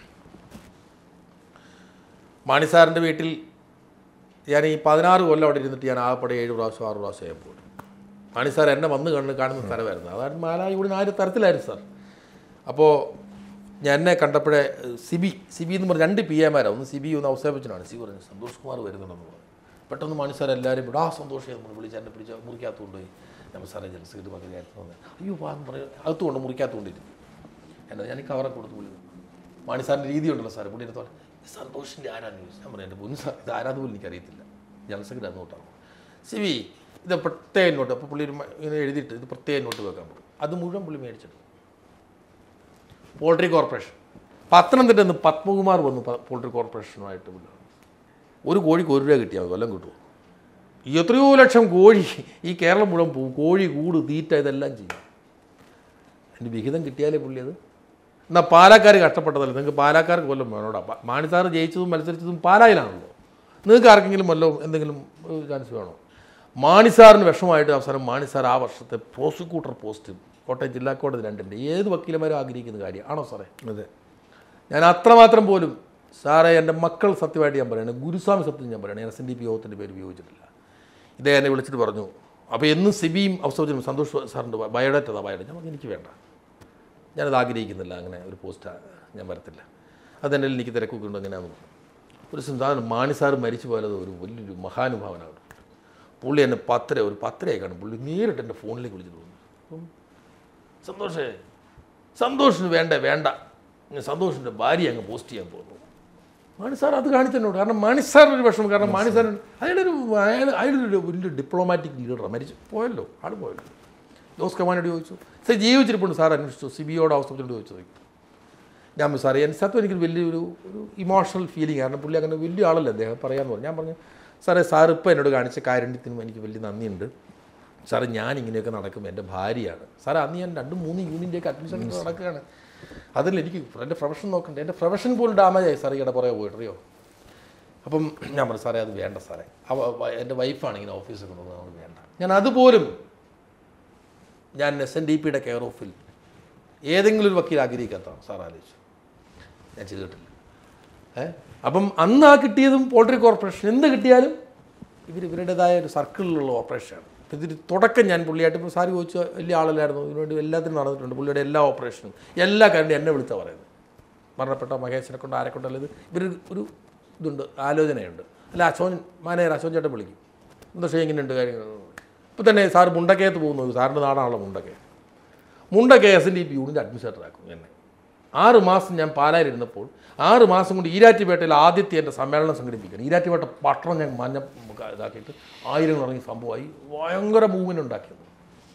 മാണി സാറിൻ്റെ വീട്ടിൽ ഞാൻ ഈ 16 കൊല്ലം അവിടെ ഇരുന്നിട്ട് ഞാൻ ആകെപ്പാടെ 7 പ്രാവശ്യം 6 പ്രാവശ്യം ആയി പോയി. മാണി സാർ എന്നെ വന്ന് കാണുന്ന സ്ഥലമായിരുന്നു. അതാണ് മാലായൂടിന് ആ ഒരു തരത്തിലായിരുന്നു സാർ. അപ്പോൾ ഞാൻ എന്നെ കണ്ടപ്പോഴേ സിബി എന്ന് പറഞ്ഞ 2 PM-മാരാണ്. ഒന്ന് സിബി, ഒന്ന് ഔസേപ്പച്ചനാണ്. സിബി പറഞ്ഞു, സന്തോഷ് കുമാർ വരുന്നുണ്ടെന്ന് പറഞ്ഞു. പെട്ടെന്ന് മാണി സാർ എല്ലാവരും വിടാ സന്തോഷം നമ്മൾ വിളിച്ച് എന്നെ പിടിച്ച് മുറിക്കകത്ത് കൊണ്ടുപോയി. നമ്മൾ സാറേ ജനറൽ സെക്രട്ടറി പകുതിയായിരുന്നു വന്നത്. അയ്യോ പാന്ന് പറയും, അകത്തുകൊണ്ട് മുറിക്കകത്ത് കൊണ്ടിരുന്നു. എന്നാ ഞാൻ ഈ കവറൊക്കെ കൊടുത്ത് വിളിച്ചു. മാണി സാറിൻ്റെ രീതി ഉണ്ടല്ലോ സാർ, പുള്ളി എടുത്തോളെ സന്തോഷിൻ്റെ ആരാന്ന് ചോദിച്ചു. ഞാൻ പറയാം, എൻ്റെ പൊന്നു സാർ ഇത് ആരാന്ന് പോലും എനിക്കറിയത്തില്ല, ജനറൽ സെക്രട്ടറി അത് നോട്ടാണ്. സിബി ഇത് പ്രത്യേക നോട്ട്. അപ്പോൾ പുള്ളി ഇങ്ങനെ എഴുതിയിട്ട് ഇത് പ്രത്യേക നോട്ട് വെക്കാൻ പറ്റും. അത് മുഴുവൻ പുള്ളി മേടിച്ചിട്ട് പോൾട്രി കോർപ്പറേഷൻ പത്തനംതിട്ട നിന്ന് പത്മകുമാർ വന്നു പോൾട്രി കോർപ്പറേഷനുമായിട്ട്. ഒരു കോഴിക്ക് 1 രൂപ കിട്ടിയാൽ കൊല്ലം കിട്ടുമോ? എത്രയോ ലക്ഷം കോഴി ഈ കേരളം മുഴുവൻ പോകും. കോഴി കൂട് തീറ്റ ഇതെല്ലാം ചെയ്യും. അതിൻ്റെ വിഹിതം കിട്ടിയാലേ പുള്ളി അത്. എന്നാൽ പാലക്കാർ കഷ്ടപ്പെട്ടതല്ല, നിങ്ങൾക്ക് പാലക്കാർക്ക് കൊല്ലം വേണോടാ. മാണി സാറ് ജയിച്ചതും മത്സരിച്ചതും പാലായിലാണല്ലോ. നിങ്ങൾക്ക് ആർക്കെങ്കിലും വല്ലതും എന്തെങ്കിലും ചാൻസ് വേണോ? മാണി സാറിന് വിഷമമായിട്ട് അവസാനം മാണി സാർ ആ വർഷത്തെ പ്രോസിക്യൂട്ടർ പോസ്റ്റ് കോട്ടയം ജില്ലാ കോടതി 2 ഏത് വക്കീലന്മാരും ആഗ്രഹിക്കുന്ന കാര്യം ആണോ സാറേ? അതെ. ഞാൻ അത്രമാത്രം പോലും സാറേ, എൻ്റെ മക്കൾ സത്യമായിട്ട് ഞാൻ പറയണേ, ഗുരുസ്വാമി സത്യം ഞാൻ പറയണേ, SNDP യോഗത്തിൻ്റെ പേര് ഉപയോഗിച്ചിട്ടില്ല. ഇതേ എന്നെ വിളിച്ചിട്ട് പറഞ്ഞു, അപ്പോൾ എന്നും സിബിയും ഔസേപ്പച്ചനും സന്തോഷ് സാറിൻ്റെ ബയോഡേറ്റ ഞാൻ പറഞ്ഞു, എനിക്ക് വേണ്ട, ഞാനത് ആഗ്രഹിക്കുന്നില്ല, അങ്ങനെ ഒരു പോസ്റ്റ് ഞാൻ വരത്തില്ല, അതെന്നെ എനിക്ക് തിരക്കൊക്കെ ഉണ്ട്. അങ്ങനെയാണെന്ന് പറഞ്ഞു. ഒരു സാധനം മാണി സാറ് മരിച്ചു പോയത് ഒരു വലിയൊരു മഹാനുഭാവനാണ്. പുള്ളി എന്നെ ഒരു 10 കാണും. പുള്ളി നേരിട്ട് എൻ്റെ ഫോണിലേക്ക് വിളിച്ചിട്ട് പോകുന്നു, സന്തോഷിന് വേണ്ട സന്തോഷിൻ്റെ ഭാര്യ അങ്ങ് പോസ്റ്റ് ചെയ്യാൻ പോകുന്നു. മാണി സാർ അത് കാണിച്ചെന്നോട്. കാരണം മാണി സാറിനൊരു വിഷമം. കാരണം മാണി സാർ അയാളൊരു വലിയ ഡിപ്ലോമാറ്റിക് ലീഡറാണ്. മരിച്ചു പോയല്ലോ, ആൾ പോയല്ലോ. ജോസ് കമാനോട് ചോദിച്ചു, സാർ ജീവിച്ചിരിപ്പുണ്ട് സാർ അന്വേഷിച്ചു. സിബിയോട് ഔസേപ്പച്ചനോട് ചോദിച്ചു. ഞാൻ സാറേ സത്യം എനിക്കൊരു വലിയൊരു ഇമോഷണൽ ഫീലിംഗ്. കാരണം പുള്ളി അങ്ങനെ വലിയ ആളല്ലേ അദ്ദേഹം പറയാമെന്ന് പറഞ്ഞു. ഞാൻ പറഞ്ഞു, സാറേ സാർ ഇപ്പോൾ എന്നോട് കാണിച്ച കാരുണ്യത്തിനും എനിക്ക് വലിയ നന്ദിയുണ്ട് സാറേ. ഞാനിങ്ങനെയൊക്കെ നടക്കും, എൻ്റെ ഭാര്യയാണ് സാറേ. അന്ന് ഞാൻ 2-3 യൂണിൻ്റെയൊക്കെ അഡ്മിഷൻ നടക്കുകയാണ്. അതിൽ എനിക്ക് എൻ്റെ പ്രൊഫഷൻ നോക്കണ്ടേ, എൻ്റെ പ്രൊഫഷൻ പോലും ഡാമേജായി സാറേ. ഇവിടെ പുറകെ പോയിട്ടറിയോ. അപ്പം ഞാൻ പറഞ്ഞു, സാറേ അത് വേണ്ട സാറേ, എൻ്റെ വൈഫാണ് ഇങ്ങനെ ഓഫീസിൽ കൊണ്ടുവന്നത്, അത് വേണ്ട. ഞാൻ അതുപോലും ഞാൻ SNDP-യുടെ കെയർ ഓഫിൽ ഏതെങ്കിലും ഒരു വക്കീൽ ആഗ്രഹിക്കാത്തതാണ് സാർ. ആലോചിച്ചു, ഞാൻ ചെയ്തിട്ടില്ല. അപ്പം അന്ന് ആ കിട്ടിയതും പോൾട്രി കോർപ്പറേഷൻ എന്ത് കിട്ടിയാലും ഇവരുടേതായ ഒരു സർക്കിളിലുള്ള ഓപ്പറേഷനാണ്. ഇതിന് തുടക്കം ഞാൻ പുള്ളിയായിട്ട് ഇപ്പോൾ സാർ ചോദിച്ച വലിയ ആളല്ലായിരുന്നു, ഇതിനുവേണ്ടി എല്ലാത്തിനും നടന്നിട്ടുണ്ട്. പുള്ളിയുടെ എല്ലാ ഓപ്പറേഷനും എല്ലാ കാര്യവും എന്നെ വിളിച്ചാൽ പറയുന്നത്. മരണപ്പെട്ട മഹേഷിനെ കൊണ്ട് ആരെ കൊണ്ടല്ല, ഇവർ ഒരു ഇതുണ്ട്, ആലോചനയുണ്ട്. അല്ല മാനേജർ അശോൻ ചേട്ടൻ വിളിക്കും, എന്താ പക്ഷേ എങ്ങനെയുണ്ട് കാര്യങ്ങൾ. ഇപ്പോൾ തന്നെ സാർ മുണ്ടക്കയത്ത് പോകുന്നത്, സാറിൻ്റെ നാടാണല്ലോ മുണ്ടക്കയ SNDP യൂണിൻ്റെ അഡ്മിനിസ്ട്രേറ്ററാക്കും എന്നെ. 6 മാസം ഞാൻ പാലായിലിരുന്നപ്പോൾ 6 മാസം കൊണ്ട് ഈരാറ്റുപേട്ടയിൽ ആദ്യത്തെ എൻ്റെ സമ്മേളനം സംഘടിപ്പിക്കണം. ഈരാറ്റുപേട്ട പട്ടണം ഞാൻ മഞ്ഞ ഇതാക്കിയിട്ട് 1000 ഇറങ്ങി സംഭവമായി ഭയങ്കര മൂവ്മെൻ്റ് ഉണ്ടാക്കിയത്.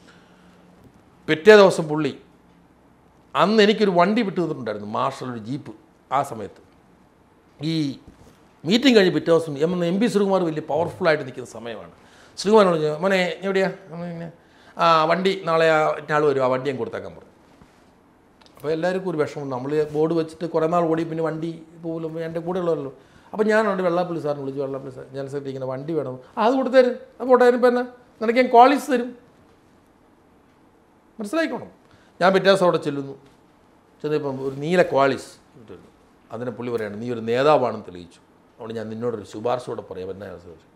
പിറ്റേ ദിവസം പുള്ളി അന്ന് എനിക്കൊരു വണ്ടി വിട്ടു തന്നിട്ടുണ്ടായിരുന്നു, മാർഷൽ ഒരു ജീപ്പ്. ആ സമയത്ത് ഈ മീറ്റിംഗ് കഴിഞ്ഞ് പിറ്റേ ദിവസം MP ശ്രീകുമാർ വലിയ പവർഫുള്ളായിട്ട് നിൽക്കുന്ന സമയമാണ്. ശ്രീകുമാർ പറഞ്ഞു, മോനെ എവിടെയാ? വണ്ടി നാളെ ആൾ വരും, ആ വണ്ടി ഞാൻ കൊടുത്തേക്കാൻ പറഞ്ഞു. അപ്പോൾ എല്ലാവർക്കും ഒരു വിഷമം. നമ്മൾ ബോർഡ് വെച്ചിട്ട് കുറേ നാൾ ഓടി, പിന്നെ വണ്ടി പോലും എൻ്റെ കൂടെ ഉള്ളവരല്ലോ. അപ്പോൾ ഞാനുണ്ട് വെള്ളാപ്പള്ളി സാറിന് വിളിച്ചു, വെള്ളാപ്പള്ളി സാർ ജനറൽ സെക്രട്ടറി ഇങ്ങനെ വണ്ടി വേണം, അത് കൊടുത്തരും, അത് പോട്ടായിരുന്നു. ഇപ്പം എന്നാ നിനക്ക് ഞാൻ ക്വാളിസ് തരും, മനസ്സിലായിക്കോണം. ഞാൻ പിറ്റേ ദിവസം അവിടെ ചെന്നപ്പം ഒരു നീല ക്വാളിസ് കിട്ടുന്നു. അതിനെ പുള്ളി പറയാണ്, നീ ഒരു നേതാവാണെന്ന് തെളിയിച്ചു, അതുകൊണ്ട് ഞാൻ നിന്നോടൊരു ശുപാർശയോടെ പറയാം. എന്നാ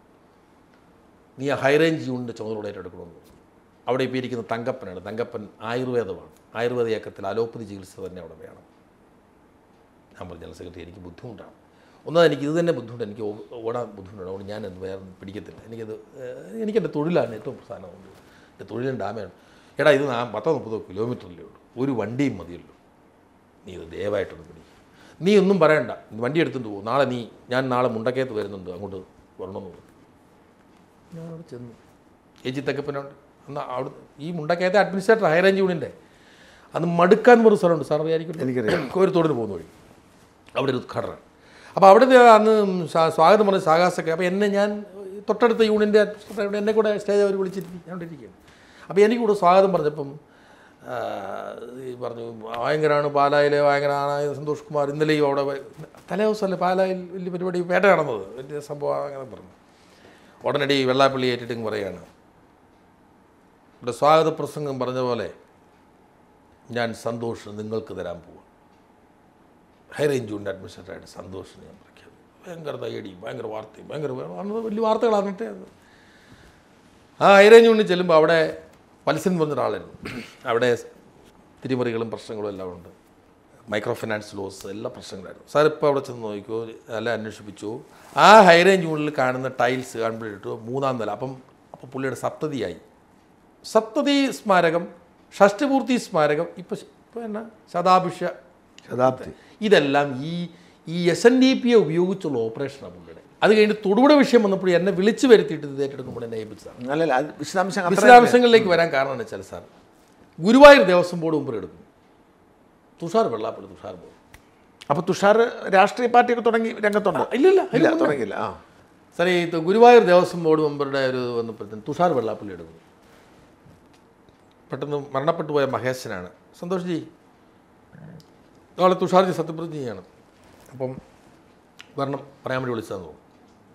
നീ ആ ഹൈ റേഞ്ച് യൂണിൻ്റെ ചുമതല ഏറ്റെടുക്കണമെന്ന്. അവിടെ ഇപ്പോൾ ഇരിക്കുന്ന തങ്കപ്പനാണ്. തങ്കപ്പൻ ആയുർവേദമാണ്. ആയുർവേദ ഇയക്കത്തിൽ അലോപ്പതി ചികിത്സ തന്നെ അവിടെ വേണം. ഞാൻ പറഞ്ഞു, ജനറൽ സെക്രട്ടറി എനിക്ക് ബുദ്ധിമുട്ടാണ്. ഒന്നാമത് എനിക്ക് ഇത് തന്നെ ബുദ്ധിമുട്ട്, എനിക്ക് ഓടാൻ ബുദ്ധിമുട്ടാണ്. അതുകൊണ്ട് ഞാനത് വേറെ പിടിക്കത്തില്ല. എനിക്കെൻ്റെ തൊഴിലാണ് ഏറ്റവും പ്രധാനമുണ്ട്. എൻ്റെ തൊഴിലിന് ഡാമയാണ്. എടാ ഇത് 10-30 കിലോമീറ്ററിലേ ഉള്ളൂ, ഒരു വണ്ടിയും മതിയല്ലോ, നീ ഇത് ദയവായിട്ടൊന്ന് പിടിക്കും. നീ ഒന്നും പറയണ്ട, വണ്ടി എടുത്തുകൊണ്ട് പോകും. ഞാൻ നാളെ മുണ്ടക്കയത്ത് വരുന്നുണ്ട്, അങ്ങോട്ട് വരണമെന്ന് പറഞ്ഞു. ഞാനവിടെ ചെന്നു. തങ്കപ്പനുണ്ട് എന്നാൽ അവിടെ ഈ മുണ്ടക്കയത്തെ അഡ്മിനിസ്ട്രേറ്റർ ഹൈ റേഞ്ച് യൂണിൻ്റെ. അന്ന് മടുക്കാൻ ഒരു സ്ഥലമുണ്ട്, സാർ അറിയായിരിക്കും, എനിക്കറിയാം, കോരിത്തോടിന് പോകുന്ന വഴി അവിടെ ഒരു ഉദ്ഘാടനം. അപ്പോൾ അവിടെ അന്ന് സ്വാഗതം പറഞ്ഞ സാഗാസൊക്കെ. അപ്പോൾ ഞാൻ തൊട്ടടുത്ത യൂണിൻ്റെ എന്നെ കൂടെ സ്റ്റേജ് അവർ വിളിച്ചിരുത്തി ഞാൻ അവിടെ ഇരിക്കുകയാണ്. അപ്പോൾ എനിക്കിവിടെ സ്വാഗതം പറഞ്ഞപ്പം ഈ പറഞ്ഞു ഭയങ്കരമാണ് പാലായിലെ ഭയങ്കരമാണ് സന്തോഷ് കുമാർ ഇന്നലെയും അവിടെ തലേ ദിവസമല്ലേ പാലായിൽ വലിയ പരിപാടി വേട്ട നടന്നത് വലിയ സംഭവം അങ്ങനെ പറഞ്ഞു. ഉടനടി വെള്ളാപ്പള്ളി ഏറ്റിട്ടും പറയുകയാണ്, ഇവിടെ സ്വാഗത പ്രസംഗം പറഞ്ഞ പോലെ ഞാൻ സന്തോഷ് നിങ്ങൾക്ക് തരാൻ പോവാം. ഹൈ റേഞ്ച് യൂണിറ്റ് അഡ്മിനിസ്ട്രേറ്ററായിട്ട് സന്തോഷം ഞാൻ പ്രഖ്യാപിക്കും. ഭയങ്കര തയ്യടിയും ഭയങ്കര വാർത്തയും ഭയങ്കര വലിയ വാർത്തകളാണിട്ട്. ആ ഹൈ റേഞ്ച് യൂണിറ്റ് ചെല്ലുമ്പോൾ അവിടെ പലിസൻ പറഞ്ഞൊരാളായിരുന്നു. അവിടെ തിരിമറികളും പ്രശ്നങ്ങളും എല്ലാം ഉണ്ട്, മൈക്രോ ഫിനാൻസ് ലോസ് എല്ലാ പ്രശ്നങ്ങളായിരുന്നു. സാർ ഇപ്പോൾ അവിടെ ചെന്ന് നോക്കിയോ, എല്ലാം അന്വേഷിപ്പിച്ചു. ആ ഹൈ റേഞ്ച് യൂണിറ്റിൽ കാണുന്ന ടൈൽസ് കംപ്ലീറ്റ് 3-ാം നില. അപ്പം പുള്ളിയുടെ സപ്തതിയായി. സപ്തതി സ്മാരകം, ഷഷ്ടിപൂർത്തി സ്മാരകം, ഇപ്പോൾ എന്നാ ശതാബ്ദി, ഇതെല്ലാം ഈ SNDP ഉപയോഗിച്ചുള്ള ഓപ്പറേഷനാണ് പുള്ളിയുടെ. അത് കഴിഞ്ഞ് തൊടുപുഴ വിഷയം വന്നപ്പോൾ എന്നെ വിളിച്ചു വരുത്തിയിട്ട് ഇത് ഏറ്റെടുക്കുമ്പോൾ എന്നെ ഏൽപ്പിച്ചതാണ്. അല്ലല്ല, വിശദാംശങ്ങളിലേക്ക് വരാൻ കാരണം എന്ന് വെച്ചാൽ സാർ, ഗുരുവായൂർ ദേവസ്വം ബോർഡ് മുമ്പ് എടുക്കും, തുഷാർ വെള്ളാപ്പള്ളി തുഷാർ ബോർഡ്. അപ്പോൾ തുഷാർ രാഷ്ട്രീയ പാർട്ടിയൊക്കെ തുടങ്ങി രംഗത്തുണ്ട്? ഇല്ല തുടങ്ങിയില്ല. സാറേ, ഈ ഗുരുവായൂർ ദേവസ്വം ബോർഡ് മെമ്പറുടെ ഒരു വന്നപ്പോഴത്തേന് തുഷാർ വെള്ളാപ്പള്ളി എടുക്കുന്നു. പെട്ടെന്ന് മരണപ്പെട്ടു പോയ മഹേശനാണ് സന്തോഷ് ജി, നാളെ തുഷാർജി സത്യപ്രതിജ്ഞ ചെയ്യണം. അപ്പം വരണം പറയാൻ വേണ്ടി വിളിച്ചതെന്ന് തോന്നുന്നു.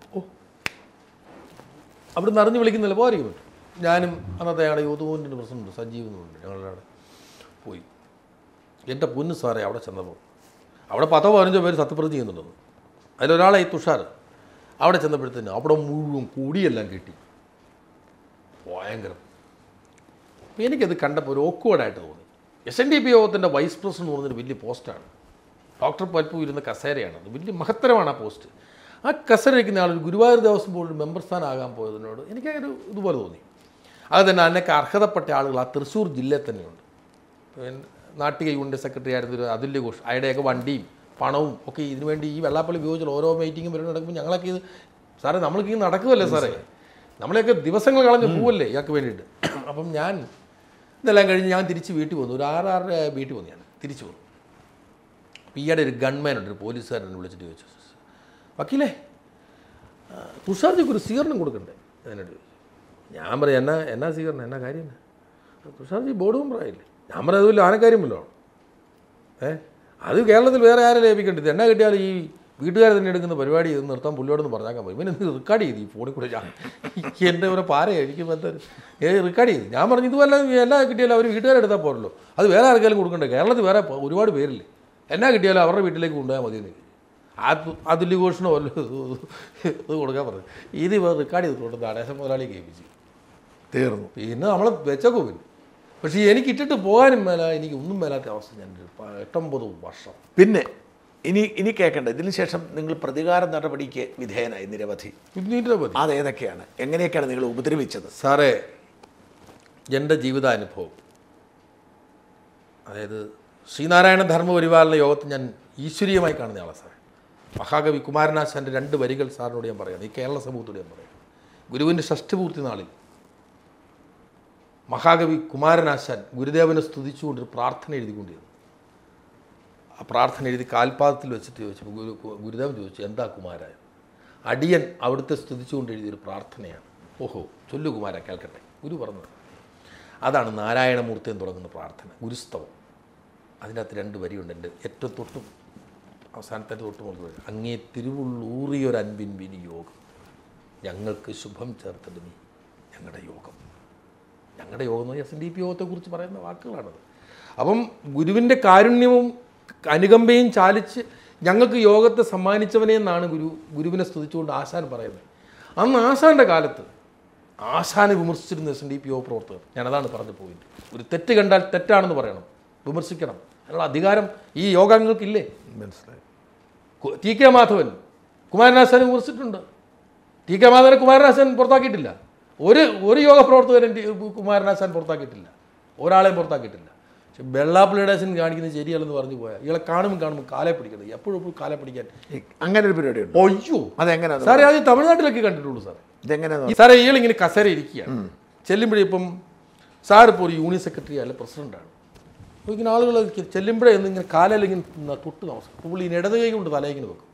അവിടെ നിന്ന് അറിഞ്ഞ് വിളിക്കുന്നില്ല, പോകാതിരിക്കും പറ്റും. ഞാനും അന്നത്തെ ഞങ്ങളുടെ യൂത്ത് മൂവ്മെൻറ്റിൻ്റെ പ്രസിഡന്റ് സജീവ് എന്നുണ്ട്, ഞങ്ങളുടെ അവിടെ പോയി. എൻ്റെ പൊന്ന് സാറേ, അവിടെ ചെന്നപ്പോൾ അവിടെ 10-15 പേര് സത്യപ്രതിജ്ഞ ചെയ്യുന്നുണ്ടെന്ന്. അതിലൊരാളെ ഈ തുഷാർ. അവിടെ ചെന്നപ്പോഴത്തേന് അവിടെ മുഴുവൻ കൂടിയെല്ലാം കിട്ടി, ഭയങ്കരം. അപ്പോൾ എനിക്കത് കണ്ടപ്പോൾ ഒരു ഓക്വേർഡായിട്ട് തോന്നി. SNDP യോഗത്തിൻ്റെ വൈസ് പ്രസിഡന്റ് എന്ന് പറഞ്ഞൊരു വലിയ പോസ്റ്റാണ്. ഡോക്ടർ പൽപ്പു ഇരുന്ന കസേരയാണ്, അത് വലിയ മഹത്തരമാണ് ആ പോസ്റ്റ്. ആ കസേര ഇരിക്കുന്ന ആളൊരു ഗുരുവായൂർ ദേവസ്വം ബോർഡിൽ മെമ്പർ സ്ഥാനമാകാൻ പോയതിനോട് എനിക്കങ്ങനെ ഇതുപോലെ തോന്നി. അത് തന്നെ അതിനൊക്കെ അർഹതപ്പെട്ട ആളുകൾ ആ തൃശ്ശൂർ ജില്ലയിൽ തന്നെയുണ്ട്. നാട്ടിക യൂണിറ്റ് സെക്രട്ടറി ആയിരുന്നു അതുല്യ ഘോഷ്. അയാളുടെയൊക്കെ വണ്ടിയും പണവും ഒക്കെ ഇതിനുവേണ്ടി ഈ വെള്ളാപ്പള്ളി ഉപയോഗിച്ചുള്ള ഓരോ മീറ്റിങ്ങും വരുന്ന നടക്കുമ്പോൾ ഞങ്ങളൊക്കെ ഇത് സാറേ നമ്മൾക്ക് ഇത് നടക്കുമല്ലേ സാറേ, നമ്മളെയൊക്കെ ദിവസങ്ങൾ കളഞ്ഞ് പോവല്ലേ ഇയാൾക്ക് വേണ്ടിയിട്ട്. അപ്പം ഞാൻ ഇതെല്ലാം കഴിഞ്ഞ് ഞാൻ തിരിച്ച് വീട്ടിൽ വന്നു. ഒരു 6-6 വീട്ടിൽ വന്നു. ഞാൻ തിരിച്ചു വന്നു. അപ്പോൾ ഈയിടെ ഒരു ഗൺമാനുണ്ട്, ഒരു പോലീസുകാരൻ വിളിച്ചിട്ട് ചോദിച്ചു, വക്കീലേ തുഷാർജിക്ക് ഒരു സ്വീകരണം കൊടുക്കണ്ടേ എന്നോട് ചോദിച്ചു. ഞാൻ പറയാം, എന്നാ സ്വീകരണം, എന്നാ കാര്യം? തുഷാർജി ബോർഡ് മെമ്പറായില്ലേ? ഞാൻ പറയാം, അതുമില്ല ആനക്കാര്യമല്ലോ. അത് കേരളത്തിൽ വേറെ ആരെ ലഭിക്കേണ്ടത്? എന്നാ കിട്ടിയാലും ഈ വീട്ടുകാരെ തന്നെ എടുക്കുന്ന പരിപാടി ഇത് നിർത്താൻ പുള്ളിയോടൊന്ന് പറഞ്ഞാൽ പോയി. ഇവൻ എന്ത് റെക്കോർഡ് ചെയ്ത് ഈ ഫോണിൽ കൂടെ എൻ്റെ ഒരു പാരയായിരിക്കും റെക്കോർഡ് ചെയ്ത്. ഞാൻ പറഞ്ഞു, ഇതുപോലെ എന്നാ കിട്ടിയാലും അവർ വീട്ടുകാരെടുത്താൽ പോരല്ലോ, അത് വേറെ ആർക്കെങ്കിലും കൊടുക്കണ്ടേ? കേരളത്തിൽ വേറെ ഒരുപാട് പേരില്ലേ, എന്നാ കിട്ടിയാലും അവരുടെ വീട്ടിലേക്ക് കൊണ്ടുപോയാൽ മതിയെന്ന്. അതുല്യ ഘോഷണോ വല്ല ഇത് കൊടുക്കാൻ പറഞ്ഞു. ഇത് റെക്കോർഡ് ചെയ്തിട്ടുണ്ട്, നടേശ മുതലാളി കേൾപ്പിച്ച് തീർന്നു. പിന്നെ നമ്മൾ വെച്ചേക്കോ പിന്നെ. പക്ഷേ എനിക്ക് ഇട്ടിട്ട് പോകാനും മേല, എനിക്ക് ഒന്നും മേലാത്ത അവസ്ഥ. ഞാൻ 8-9 വർഷം. പിന്നെ ഇനി കേൾക്കേണ്ട, ഇതിന് ശേഷം നിങ്ങൾ പ്രതികാര നടപടിക്ക് വിധേയനായി നിരവധി. അതേതൊക്കെയാണ്, എങ്ങനെയൊക്കെയാണ് നിങ്ങൾ ഉപദ്രവിച്ചത്? സാറേ, എൻ്റെ ജീവിതാനുഭവം, അതായത് ശ്രീനാരായണ ധർമ്മ പരിപാലന യോഗത്തിൽ ഞാൻ ഈശ്വരീയമായി കാണുന്ന ആളാണ് സാറേ. മഹാകവി കുമാരനാശാൻ്റെ 2 വരികൾ സാറിനോട് ഞാൻ പറയുന്നത്, ഈ കേരള സമൂഹത്തോട് ഞാൻ പറയാം. ഗുരുവിൻ്റെ ഷഷ്ടിപൂർത്തി നാളിൽ മഹാകവി കുമാരനാശാൻ ഗുരുദേവനെ സ്തുതിച്ചുകൊണ്ടൊരു പ്രാർത്ഥന എഴുതിക്കൊണ്ടിരുന്നു. ആ പ്രാർത്ഥന എഴുതി കാൽപാദത്തിൽ വെച്ചിട്ട് ചോദിച്ചപ്പോൾ ഗുരുദേവൻ ചോദിച്ചു, എന്താ കുമാര? അടിയൻ അവിടുത്തെ സ്തുതിച്ചുകൊണ്ട് എഴുതിയൊരു പ്രാർത്ഥനയാണ്. ഓഹോ, ചൊല്ലു കുമാര, കേൾക്കട്ടെ. ഗുരു പറഞ്ഞത് അതാണ് നാരായണമൂർത്തിയും തുടങ്ങുന്ന പ്രാർത്ഥന, ഗുരുസ്തവം. അതിൻ്റെ അകത്ത് 2 വരിയുണ്ട്. എൻ്റെ ഏറ്റവും തൊട്ടും അവസാനത്തെ തൊട്ടുമുള്ള, അങ്ങേ തിരുവുള്ളൂറിയൊരൻപിൻ വിനിയോഗം, ഞങ്ങൾക്ക് ശുഭം ചേർത്തിട്ട് നീ ഞങ്ങളുടെ യോഗം. ഞങ്ങളുടെ യോഗം എന്ന് പറഞ്ഞാൽ SNDP യോഗത്തെക്കുറിച്ച് പറയുന്ന വാക്കുകളാണത്. അപ്പം ഗുരുവിൻ്റെ കാരുണ്യവും അനുകമ്പയും ചാലിച്ച് ഞങ്ങൾക്ക് യോഗത്തെ സമ്മാനിച്ചവനെ എന്നാണ് ഗുരുവിനെ സ്തുതിച്ചുകൊണ്ട് ആശാൻ പറയുന്നത്. അന്ന് ആശാൻ്റെ കാലത്ത് ആശാനെ വിമർശിച്ചിരുന്ന SNDP യോഗ പ്രവർത്തകർ. ഞാനതാണ് പറഞ്ഞു പോയിന്റ്. ഒരു തെറ്റ് കണ്ടാൽ തെറ്റാണെന്ന് പറയണം, വിമർശിക്കണം. അതിനുള്ള അധികാരം ഈ യോഗാംഗങ്ങൾക്കില്ലേ? മനസ്സിലായി. TK മാധവൻ കുമാരനാശാനെ വിമർശിച്ചിട്ടുണ്ട്. TK മാധവനെ കുമാരനാശാൻ പുറത്താക്കിയിട്ടില്ല. ഒരു യോഗ പ്രവർത്തകരെ കുമാരനാശാൻ പുറത്താക്കിയിട്ടില്ല, ഒരാളെയും പുറത്താക്കിയിട്ടില്ല. പക്ഷെ വെള്ളാപ്പള്ളിയുടെ കാണിക്കുന്നത് ശരിയല്ലെന്ന് പറഞ്ഞു പോയാൽ ഇയാളെ കാണുമ്പോൾ കാലെ പിടിക്കണം, എപ്പോഴും കാലെ പിടിക്കാൻ അങ്ങനെ ഒരു പരിപാടിയുണ്ട്. ഒയ്യോ, അതെങ്ങനെ സാറേ? അത് തമിഴ്നാട്ടിലൊക്കെ കണ്ടിട്ടുള്ളൂ സാറേ. ഇതെങ്ങനെ സാറേ? ഇയാളിങ്ങനെ കസേര ഇരിക്കുകയാണ്, ചെല്ലുമ്പോഴിപ്പം സാറിപ്പോൾ ഒരു യൂണിയൻ സെക്രട്ടറി അല്ല പ്രസിഡൻ്റാണ്. അപ്പോൾ ഇങ്ങനെ ആളുകൾ ചെല്ലുമ്പോഴേ ഇങ്ങനെ കാലയിൽ ഇങ്ങനെ തൊട്ട് നമസ്കാരം. പുള്ളി ഇങ്ങനെ ഇടത് കൈ കൊണ്ട് തലയിങ്ങനെ വെക്കും,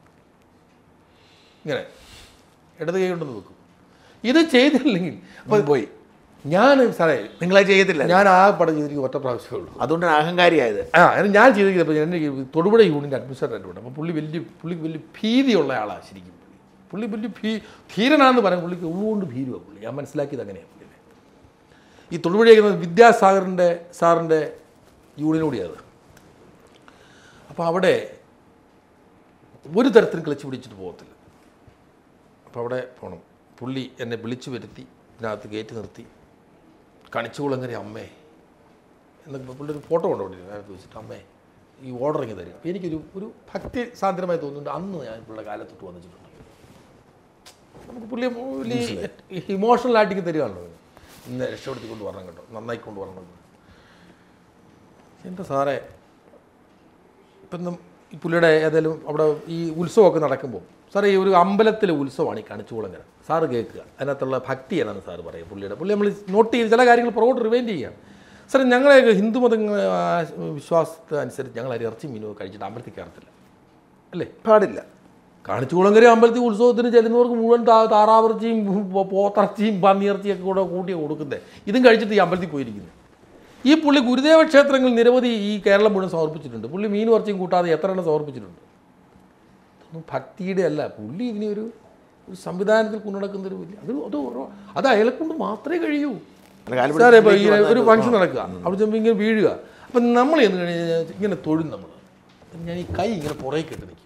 ഇങ്ങനെ ഇടത് കൈ കൊണ്ടൊന്ന് വെക്കും. ഇത് ചെയ്തില്ലെങ്കിൽ അപ്പോൾ പോയി ഞാൻ സാറേ നിങ്ങളത് ചെയ്യത്തില്ല. ഞാൻ ആ പടം ചെയ്തിരിക്കും ഒറ്റ പ്രാവശ്യമേ ഉള്ളൂ. അതുകൊണ്ടാണ് അഹങ്കാരിയായത്. ഞാൻ ചെയ്തിരിക്കുന്നത് എൻ്റെ തൊടുപുഴ യൂണിയൻ്റെ അഡ്മിനിസ്ട്രേറ്ററായിട്ട്. അപ്പോൾ പുള്ളിക്ക് വലിയ ഭീതിയുള്ള ആളാണ് ശരിക്കും. പുള്ളി വലിയ ധീരനാണെന്ന് പറയാൻ പുള്ളിക്ക് ഉള്ളുകൊണ്ട് ഭീരുവാണ് പുള്ളി. ഞാൻ മനസ്സിലാക്കിയത് അങ്ങനെയാണ് പുള്ളിനെ. ഈ തൊടുപുഴ സാറിൻ്റെ യൂണിയൻ കൂടിയത്. അപ്പോൾ അവിടെ ഒരു തരത്തിലും ക്ലച്ച് പിടിച്ചിട്ട് പോകത്തില്ല. അപ്പോൾ അവിടെ പോകണം. പുള്ളി എന്നെ വിളിച്ചു വരുത്തി ഇതിനകത്ത് കയറ്റി നിർത്തി കണിച്ചുകുളങ്ങര അമ്മേ എന്നൊക്കെ പുള്ളി ഒരു ഫോട്ടോ കൊണ്ടുപോയി നേരത്തെ വെച്ചിട്ട് അമ്മേ ഈ ഓർഡറിങ് തരും. എനിക്കൊരു ഭക്തി സാന്ദ്രമായി തോന്നുന്നുണ്ട്. അന്ന് ഞാൻ പുള്ളിയുടെ കാലത്തൊട്ട് വന്നിട്ടുണ്ട്. നമുക്ക് പുള്ളി ഇമോഷണൽ ആയിട്ടേക്ക് തരികയാണല്ലോ. ഇന്ന് രക്ഷപ്പെടുത്തിക്കൊണ്ട് വരണം കേട്ടോ, നന്നായിക്കൊണ്ട് വരണം. എൻ്റെ സാറേ ഇപ്പം ഈ പുള്ളിയുടെ ഏതായാലും അവിടെ ഈ ഉത്സവമൊക്കെ നടക്കുമ്പോൾ സാറേ ഈ ഒരു അമ്പലത്തിലെ ഉത്സവമാണ് ഈ കണിച്ചുകുളങ്ങര. സാറ് കേൾക്കുക, അതിനകത്തുള്ള ഭക്തി എന്നാണ് സാറ് പറയുക. പുള്ളി നമ്മൾ നോട്ട് ചെയ്ത് ചില കാര്യങ്ങൾ പുറകോട്ട് റിവൈൻഡ് ചെയ്യുകയാണ്. സാറേ ഞങ്ങളെ ഹിന്ദുമത വിശ്വാസത്തെ അനുസരിച്ച് ഞങ്ങൾ ഇറച്ചി മീനോ കഴിച്ചിട്ട് അമ്പലത്തിൽ കയറത്തില്ല അല്ലേ? പാടില്ല. കണിച്ചുകുളങ്ങര അമ്പലത്തിൽ ഉത്സവത്തിന് ചെല്ലുന്നവർക്ക് മുഴുവൻ താറാവിറച്ചിയും പോത്തിറച്ചിയും പന്നിയിറച്ചിയൊക്കെ കൂടെ കൂട്ടിയാണ് കൊടുക്കുന്നത്. ഇതും കഴിച്ചിട്ട് ഈ അമ്പലത്തിൽ പോയിരിക്കുന്നത്. ഈ പുള്ളി ഗുരുദേവ ക്ഷേത്രങ്ങളിൽ നിരവധി ഈ കേരളം മുഴുവൻ സമർപ്പിച്ചിട്ടുണ്ട്. പുള്ളി മീനും ഇറച്ചിയും കൂട്ടാതെ എത്ര എണ്ണം സമർപ്പിച്ചിട്ടുണ്ട്. ഇതൊന്നും ഭക്തിയുടെ അല്ല. പുള്ളി ഇതിനെ ഒരു സംവിധാനത്തിൽ കൊണ്ടുനടക്കുന്നൊരു വലിയ അത് അയാളെ കൊണ്ട് മാത്രമേ കഴിയൂ. സാറേ ഇപ്പോൾ ഈ ഒരു ഫംഗ്ഷൻ നടക്കുക, അവിടെ ചെമ്പ് ഇങ്ങനെ വീഴുക. അപ്പം നമ്മൾ എന്ന് കഴിഞ്ഞാൽ ഇങ്ങനെ തൊഴും നമ്മൾ. ഞാൻ ഈ കൈ ഇങ്ങനെ പുറകെ കെട്ടി നിൽക്കും.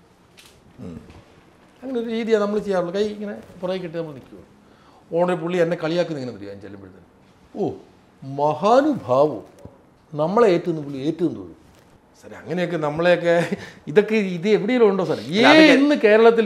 അങ്ങനെ ഒരു രീതിയാണ് നമ്മൾ ചെയ്യാറുള്ളൂ. കൈ ഇങ്ങനെ പുറകെ കെട്ടി നമ്മൾ നിൽക്കുക. ഓണെ പുള്ളി എന്നെ കളിയാക്കുന്ന ഇങ്ങനെ തരിക. ഞാൻ ചെല്ലുമ്പോഴത്തേന് മഹാനുഭാവം നമ്മളെ ഏറ്റുനിന്ന് പുള്ളി ഏറ്റുനിന്ന് തൊഴും. സാറേ അങ്ങനെയൊക്കെ നമ്മളെയൊക്കെ ഇത് എവിടെയെങ്കിലും ഉണ്ടോ സാറേ? ഇന്ന് കേരളത്തിൽ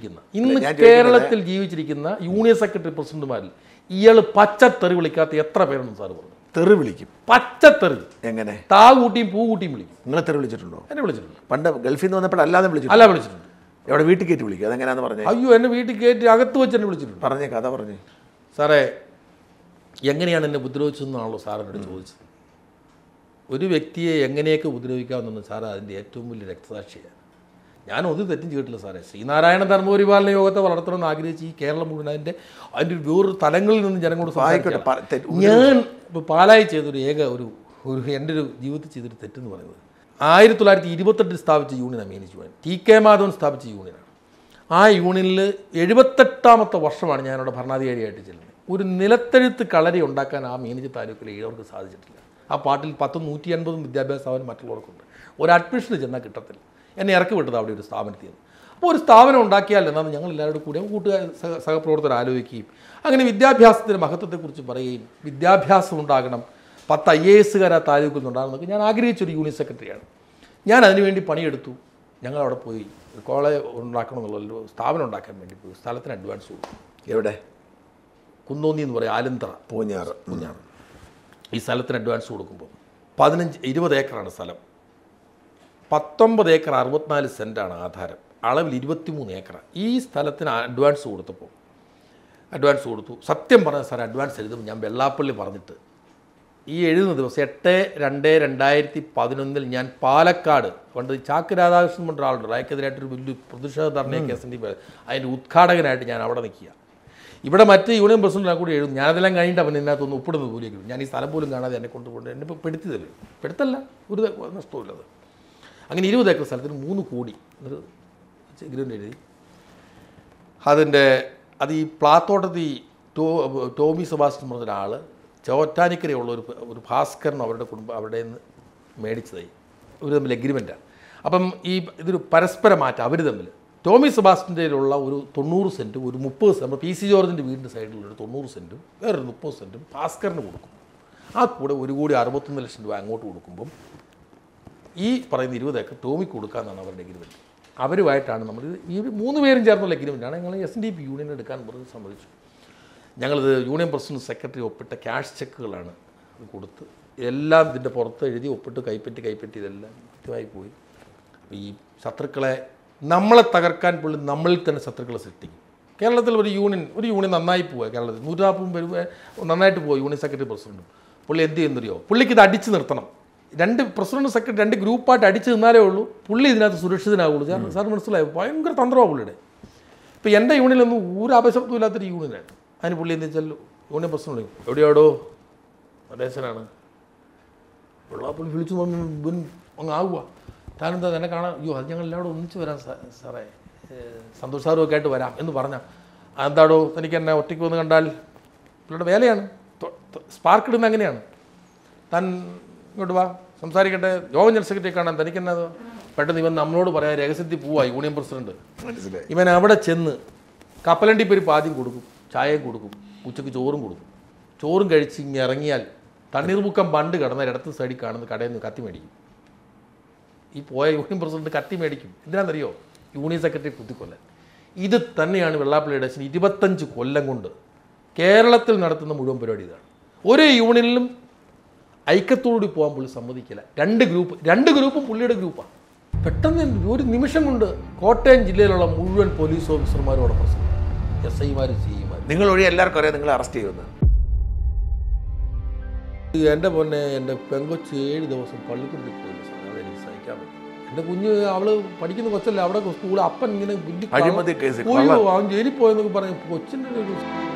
ജീവിച്ചിരിക്കുന്ന യൂണിയൻ സെക്രട്ടറി പ്രസിഡന്റുമാരിൽ ഇയാൾ പച്ചത്തെറി വിളിക്കാത്ത എത്ര പേരുണ്ടെന്ന് സാറ് പറഞ്ഞു? തെറി വിളിക്കും. പച്ചത്തെറി. എങ്ങനെ? താ കൂട്ടിയും പൂ കൂട്ടിയും വിളിക്കും. നിങ്ങളെ തെറി വിളിച്ചിട്ടുണ്ടോ? എന്നെ വിളിച്ചിട്ടുണ്ട്. പണ്ട് ഗൾഫിൽ നിന്ന് വന്നപ്പോൾ അല്ലാതെ വിളിച്ചിട്ടുണ്ട്. എവിടെ വീട്ടിൽ കയറ്റി വിളിക്കും? അതെങ്ങനെയാണെന്ന് പറഞ്ഞു. അയ്യോ എന്നെ വീട്ടിൽ കയറ്റി അകത്ത് വെച്ച് എന്നെ വിളിച്ചിട്ടുണ്ട്. പറഞ്ഞേ, കഥ പറഞ്ഞേ സാറേ. എങ്ങനെയാണ് എന്നെ ഉപദ്രവിച്ചതെന്നാണല്ലോ സാറിനോട് ചോദിച്ചത്. ഒരു വ്യക്തിയെ എങ്ങനെയൊക്കെ ഉപദ്രവിക്കാമെന്ന് സാറ് അതിൻ്റെ ഏറ്റവും വലിയ രക്തസാക്ഷിയാണ്. ഞാൻ ഒരു തെറ്റും ചെയ്തിട്ടില്ല സാറേ. ശ്രീനാരായണ ധർമ്മപരിപാലന യോഗത്തെ വളർത്തണമെന്ന് ആഗ്രഹിച്ച് ഈ കേരളം മുഴുവൻ അതിൻ്റെ വേറൊരു തലങ്ങളിൽ നിന്ന് ജനങ്ങളോട് സംസാരിക്കട്ടെ. ഞാൻ ഇപ്പോൾ പാലായി ചെയ്തൊരു എൻ്റെ ഒരു ജീവിതത്തിൽ ചെയ്തൊരു തെറ്റെന്ന് പറയുന്നത് 1928 സ്ഥാപിച്ച യൂണിയനാണ് മീനേജ് യൂണിയൻ. TK മാധവൻ സ്ഥാപിച്ച യൂണിയനാണ്. ആ യൂണിയനിൽ 78ാമത്തെ വർഷമാണ് ഞാനവിടെ ഭരണാധികാരിയായിട്ട് ചെല്ലുന്നത്. ഒരു നിലത്തെഴുത്ത് കളരി ഉണ്ടാക്കാൻ ആ മീനേജ് താലൂക്കിൽ ഇവർക്ക് സാധിച്ചിട്ടില്ല. ആ പാട്ടിൽ 180 വിദ്യാഭ്യാസ സ്ഥാപനം മറ്റുള്ളവർക്കുണ്ട്. ഒരു അഡ്മിഷന് ചെന്നാൽ കിട്ടത്തില്ല. എന്നെ ഇറക്കി വിട്ടത് അവിടെ ഒരു സ്ഥാപനത്തിൽ. അപ്പോൾ ഒരു സ്ഥാപനം ഉണ്ടാക്കിയാൽ എന്നാണ് ഞങ്ങൾ എല്ലാവരും കൂടി കൂട്ടുകാർ സഹപ്രവർത്തകർ ആലോചിക്കുകയും അങ്ങനെ വിദ്യാഭ്യാസത്തിൻ്റെ മഹത്വത്തെക്കുറിച്ച് പറയുകയും വിദ്യാഭ്യാസം ഉണ്ടാകണം, 10 IAS ആ താലൂക്കിൽ നിന്നുണ്ടാകുന്നതൊക്കെ ഞാൻ ആഗ്രഹിച്ചൊരു യൂണിയൻ സെക്രട്ടറിയാണ്. ഞാൻ അതിനുവേണ്ടി പണിയെടുത്തു. ഞങ്ങളവിടെ പോയി കോളേജ് ഉണ്ടാക്കണമെന്നുള്ള സ്ഥാപനം ഉണ്ടാക്കാൻ വേണ്ടി പോയി. സ്ഥലത്തിന് അഡ്വാൻസ് കൊടുത്തു. എവിടെ? കുന്നോന്നി എന്ന് പറയും, ആലന്തറ, പൂഞ്ഞാറ്. ഈ സ്ഥലത്തിന് അഡ്വാൻസ് കൊടുക്കുമ്പോൾ 20 ഏക്കറാണ് സ്ഥലം. 19 ഏക്കർ 64 സെൻറ്റാണ് ആധാരം. അളവിൽ 23 ഏക്കറാണ്. ഈ സ്ഥലത്തിന് അഡ്വാൻസ് കൊടുത്തു. സത്യം പറഞ്ഞ സാർ അഡ്വാൻസ് എഴുതുമ്പോൾ ഞാൻ വെള്ളാപ്പള്ളി പറഞ്ഞിട്ട് ഈ എഴുതുന്ന ദിവസം 8/2/2011 ഞാൻ പാലക്കാട് പണ്ട് ചാക്ക് രാധാകൃഷ്ണൻ പറഞ്ഞ ഒരാളുണ്ട്. അയാൾക്കെതിരായിട്ടൊരു വലിയ പ്രതിഷേധ ധർണയൊക്കെ SNDP അതിൻ്റെ ഉദ്ഘാടകനായിട്ട് ഞാൻ അവിടെ നിൽക്കുക. ഇവിടെ മറ്റ് യൂണിയൻ പ്രസിഡന്റിനെ കൂടി എഴുതും. ഞാനതെല്ലാം കഴിഞ്ഞിട്ട് അവൻ ഇതിനകത്തൊന്ന് ഒപ്പിടുന്നത് പോലെയൊക്കെ. ഞാൻ ഈ സ്ഥലം പോലും കാണാതെ എന്നെ കൊണ്ടുപോകേണ്ട എന്നെ ഇപ്പോൾ പെടുത്തല്ല ഒരു നഷ്ടമില്ലത്. അങ്ങനെ 20 ഏക്കർ സ്ഥലത്തിന് 3 കോടി ഒരു എഗ്രിമെൻ്റ് എഴുതി. അത് ഈ പ്ലാത്തോട്ടത്തിൽ ടോമി സെബാസ്റ്റ്യൻ പറഞ്ഞ ഒരാൾ ചോറ്റാനിക്കരയുള്ള ഒരു ഭാസ്കരൻ അവരുടെ കുടുംബം അവിടെ നിന്ന് മേടിച്ചതായി അവർ തമ്മിൽ എഗ്രിമെൻറ്റാണ്. അപ്പം ഇതൊരു പരസ്പര മാറ്റം അവർ തമ്മിൽ. ടോമി സെബാസ്റ്റ്യൻ്റെയിലുള്ള ഒരു 90 സെൻറ്റും ഒരു 30 സെൻറ്റ് PC ജോർജിൻ്റെ വീടിൻ്റെ സൈഡിലുള്ളൊരു 90 സെൻറ്റും വേറൊരു 30 സെൻറ്റും ഭാസ്കറിന് കൊടുക്കും. ആ കൂടെ 1,61,00,000 രൂപ അങ്ങോട്ട് കൊടുക്കുമ്പം ഈ പറയുന്ന 20 ഏക്കർ ടോമിക്ക് കൊടുക്കാമെന്നാണ് അവരുടെ എഗ്രിമെൻറ്റ്. അവരുമായിട്ടാണ് നമ്മൾ ഈ 3 പേരും ചേർന്നുള്ള എഗ്രിമെൻറ്റാണ്. ഞങ്ങൾ SNDP യൂണിയൻ എടുക്കാൻ പറഞ്ഞ് സമ്മതിച്ചു. ഞങ്ങളിത് യൂണിയൻ പ്രസിഡന്റ് സെക്രട്ടറി ഒപ്പിട്ട ക്യാഷ് ചെക്കുകളാണ് കൊടുത്ത് എല്ലാം ഇതിൻ്റെ പുറത്ത് എഴുതി ഒപ്പിട്ട് കൈപ്പറ്റി ഇതെല്ലാം കൃത്യമായി പോയി. ഈ ശത്രുക്കളെ നമ്മളെ തകർക്കാൻ പുള്ളി നമ്മളിൽ തന്നെ ശത്രുക്കളെ സൃഷ്ടിക്കും. കേരളത്തിൽ ഒരു യൂണിയൻ നന്നായി പോവുക. കേരളത്തിൽ 140 പേര് നന്നായിട്ട് പോവുക. യൂണിയൻ സെക്രട്ടറി പ്രസിഡന്റും പുള്ളി എന്ത് ചെയ്യുന്നറിയോ? പുള്ളിക്ക് ഇത് അടിച്ച് നിർത്തണം. 2 പ്രസിഡന്റ് സെക്രട്ടറി 2 ഗ്രൂപ്പായിട്ട് അടിച്ച് നിന്നാലേ ഉള്ളൂ പുള്ളി ഇതിനകത്ത് സുരക്ഷിതനാവുള്ളൂ. സാർ മനസ്സിലായോ? ഭയങ്കര തന്ത്രമാണ് പുള്ളിയുടെ. ഇപ്പോൾ എൻ്റെ യൂണിയനൊന്നും ഒരു അപശബ്ദം ഇല്ലാത്തൊരു യൂണിയനാണ്. അതിന് പുള്ളി എന്താ വെച്ചാൽ യൂണിയൻ പ്രസിഡന്റ് എവിടെയാടോ നടേശനാണ്. വെള്ളാപ്പള്ളി വിളിച്ചു ഇവൻ അങ്ങ് ആവുക. താനെന്താ തന്നെ കാണാൻ, അയ്യോ അത് ഞങ്ങൾ എല്ലാവരും ഒന്നിച്ച് വരാം സാറേ, സന്തോഷ് സാറും ഒക്കെ ആയിട്ട് വരാം എന്ന് പറഞ്ഞാൽ, എന്താടോ തനിക്ക് എന്നെ ഒറ്റയ്ക്ക് വന്ന് കണ്ടാൽ പുള്ളിയുടെ വേലയാണ്, സ്പാർക്ക് ഇടുന്നത് അങ്ങനെയാണ്. താൻ ഇങ്ങോട്ട് വാ സംസാരിക്കട്ടെ, യോഗം ജനറൽ സെക്രട്ടറി കാണാൻ തനിക്കെന്നത്. പെട്ടെന്ന് ഇവൻ നമ്മളോട് പറയാൻ രഹസ്യത്തിൽ പോവാ യൂണിയൻ പ്രസിഡന്റ്. ഇവൻ അവിടെ ചെന്ന് കപ്പലണ്ടി പരിപ്പ് ആദ്യം കൊടുക്കും, ചായയും കൊടുക്കും, ഉച്ചയ്ക്ക് ചോറും കൊടുക്കും. ചോറും കഴിച്ച് ഇങ്ങനെ ഇറങ്ങിയാൽ തണ്ണീർമുക്കം ബണ്ട് കിടന്ന ഇടത്ത് സൈഡിൽ കാണുന്ന കടയിൽ നിന്ന് കത്തി മേടിക്കും. ഈ പോയ യൂണിയൻ പ്രസിഡന്റ് കത്തി മേടിക്കും. എന്തിനാണെന്നറിയോ? യൂണിയൻ സെക്രട്ടറി കുത്തിക്കൊല്ലാൻ. ഇത് തന്നെയാണ് വെള്ളാപ്പള്ളി നടേശൻ 25 കൊല്ലം കൊണ്ട് കേരളത്തിൽ നടത്തുന്ന മുഴുവൻ പരിപാടി ഇതാണ്. ഒരു യൂണിയനിലും ഐക്യത്തോടുകൂടി പോകാൻ പുള്ളി സമ്മതിക്കില്ല. രണ്ട് ഗ്രൂപ്പും പുള്ളിയുടെ ഗ്രൂപ്പാണ്. പെട്ടെന്ന് ഒരു നിമിഷം കൊണ്ട് കോട്ടയം ജില്ലയിലുള്ള മുഴുവൻ പോലീസ് ഓഫീസർമാരും അവിടെ പ്രശ്നം, SI-മാരും CI-മാരും. നിങ്ങൾ വഴി എല്ലാവർക്കും അറിയാം നിങ്ങളെ അറസ്റ്റ് ചെയ്യുന്നത്. എൻ്റെ പൊന്നെ, എൻ്റെ പെങ്കൊച്ച് 7 ദിവസം പള്ളിക്കുണ്ടിൽ പോയില്ല സാർ. അതെനിക്ക് സഹിക്കാൻ പറ്റും. എൻ്റെ കുഞ്ഞ് അവള് പഠിക്കുന്ന കൊച്ചല്ലേ, അവിടെ സ്കൂൾ അപ്പൻ ഇങ്ങനെ അഴിമതി കേസ് അവൻ ജയിലിൽ പോയെന്നൊക്കെ പറയും. കൊച്ചിൻ്റെ ഒരു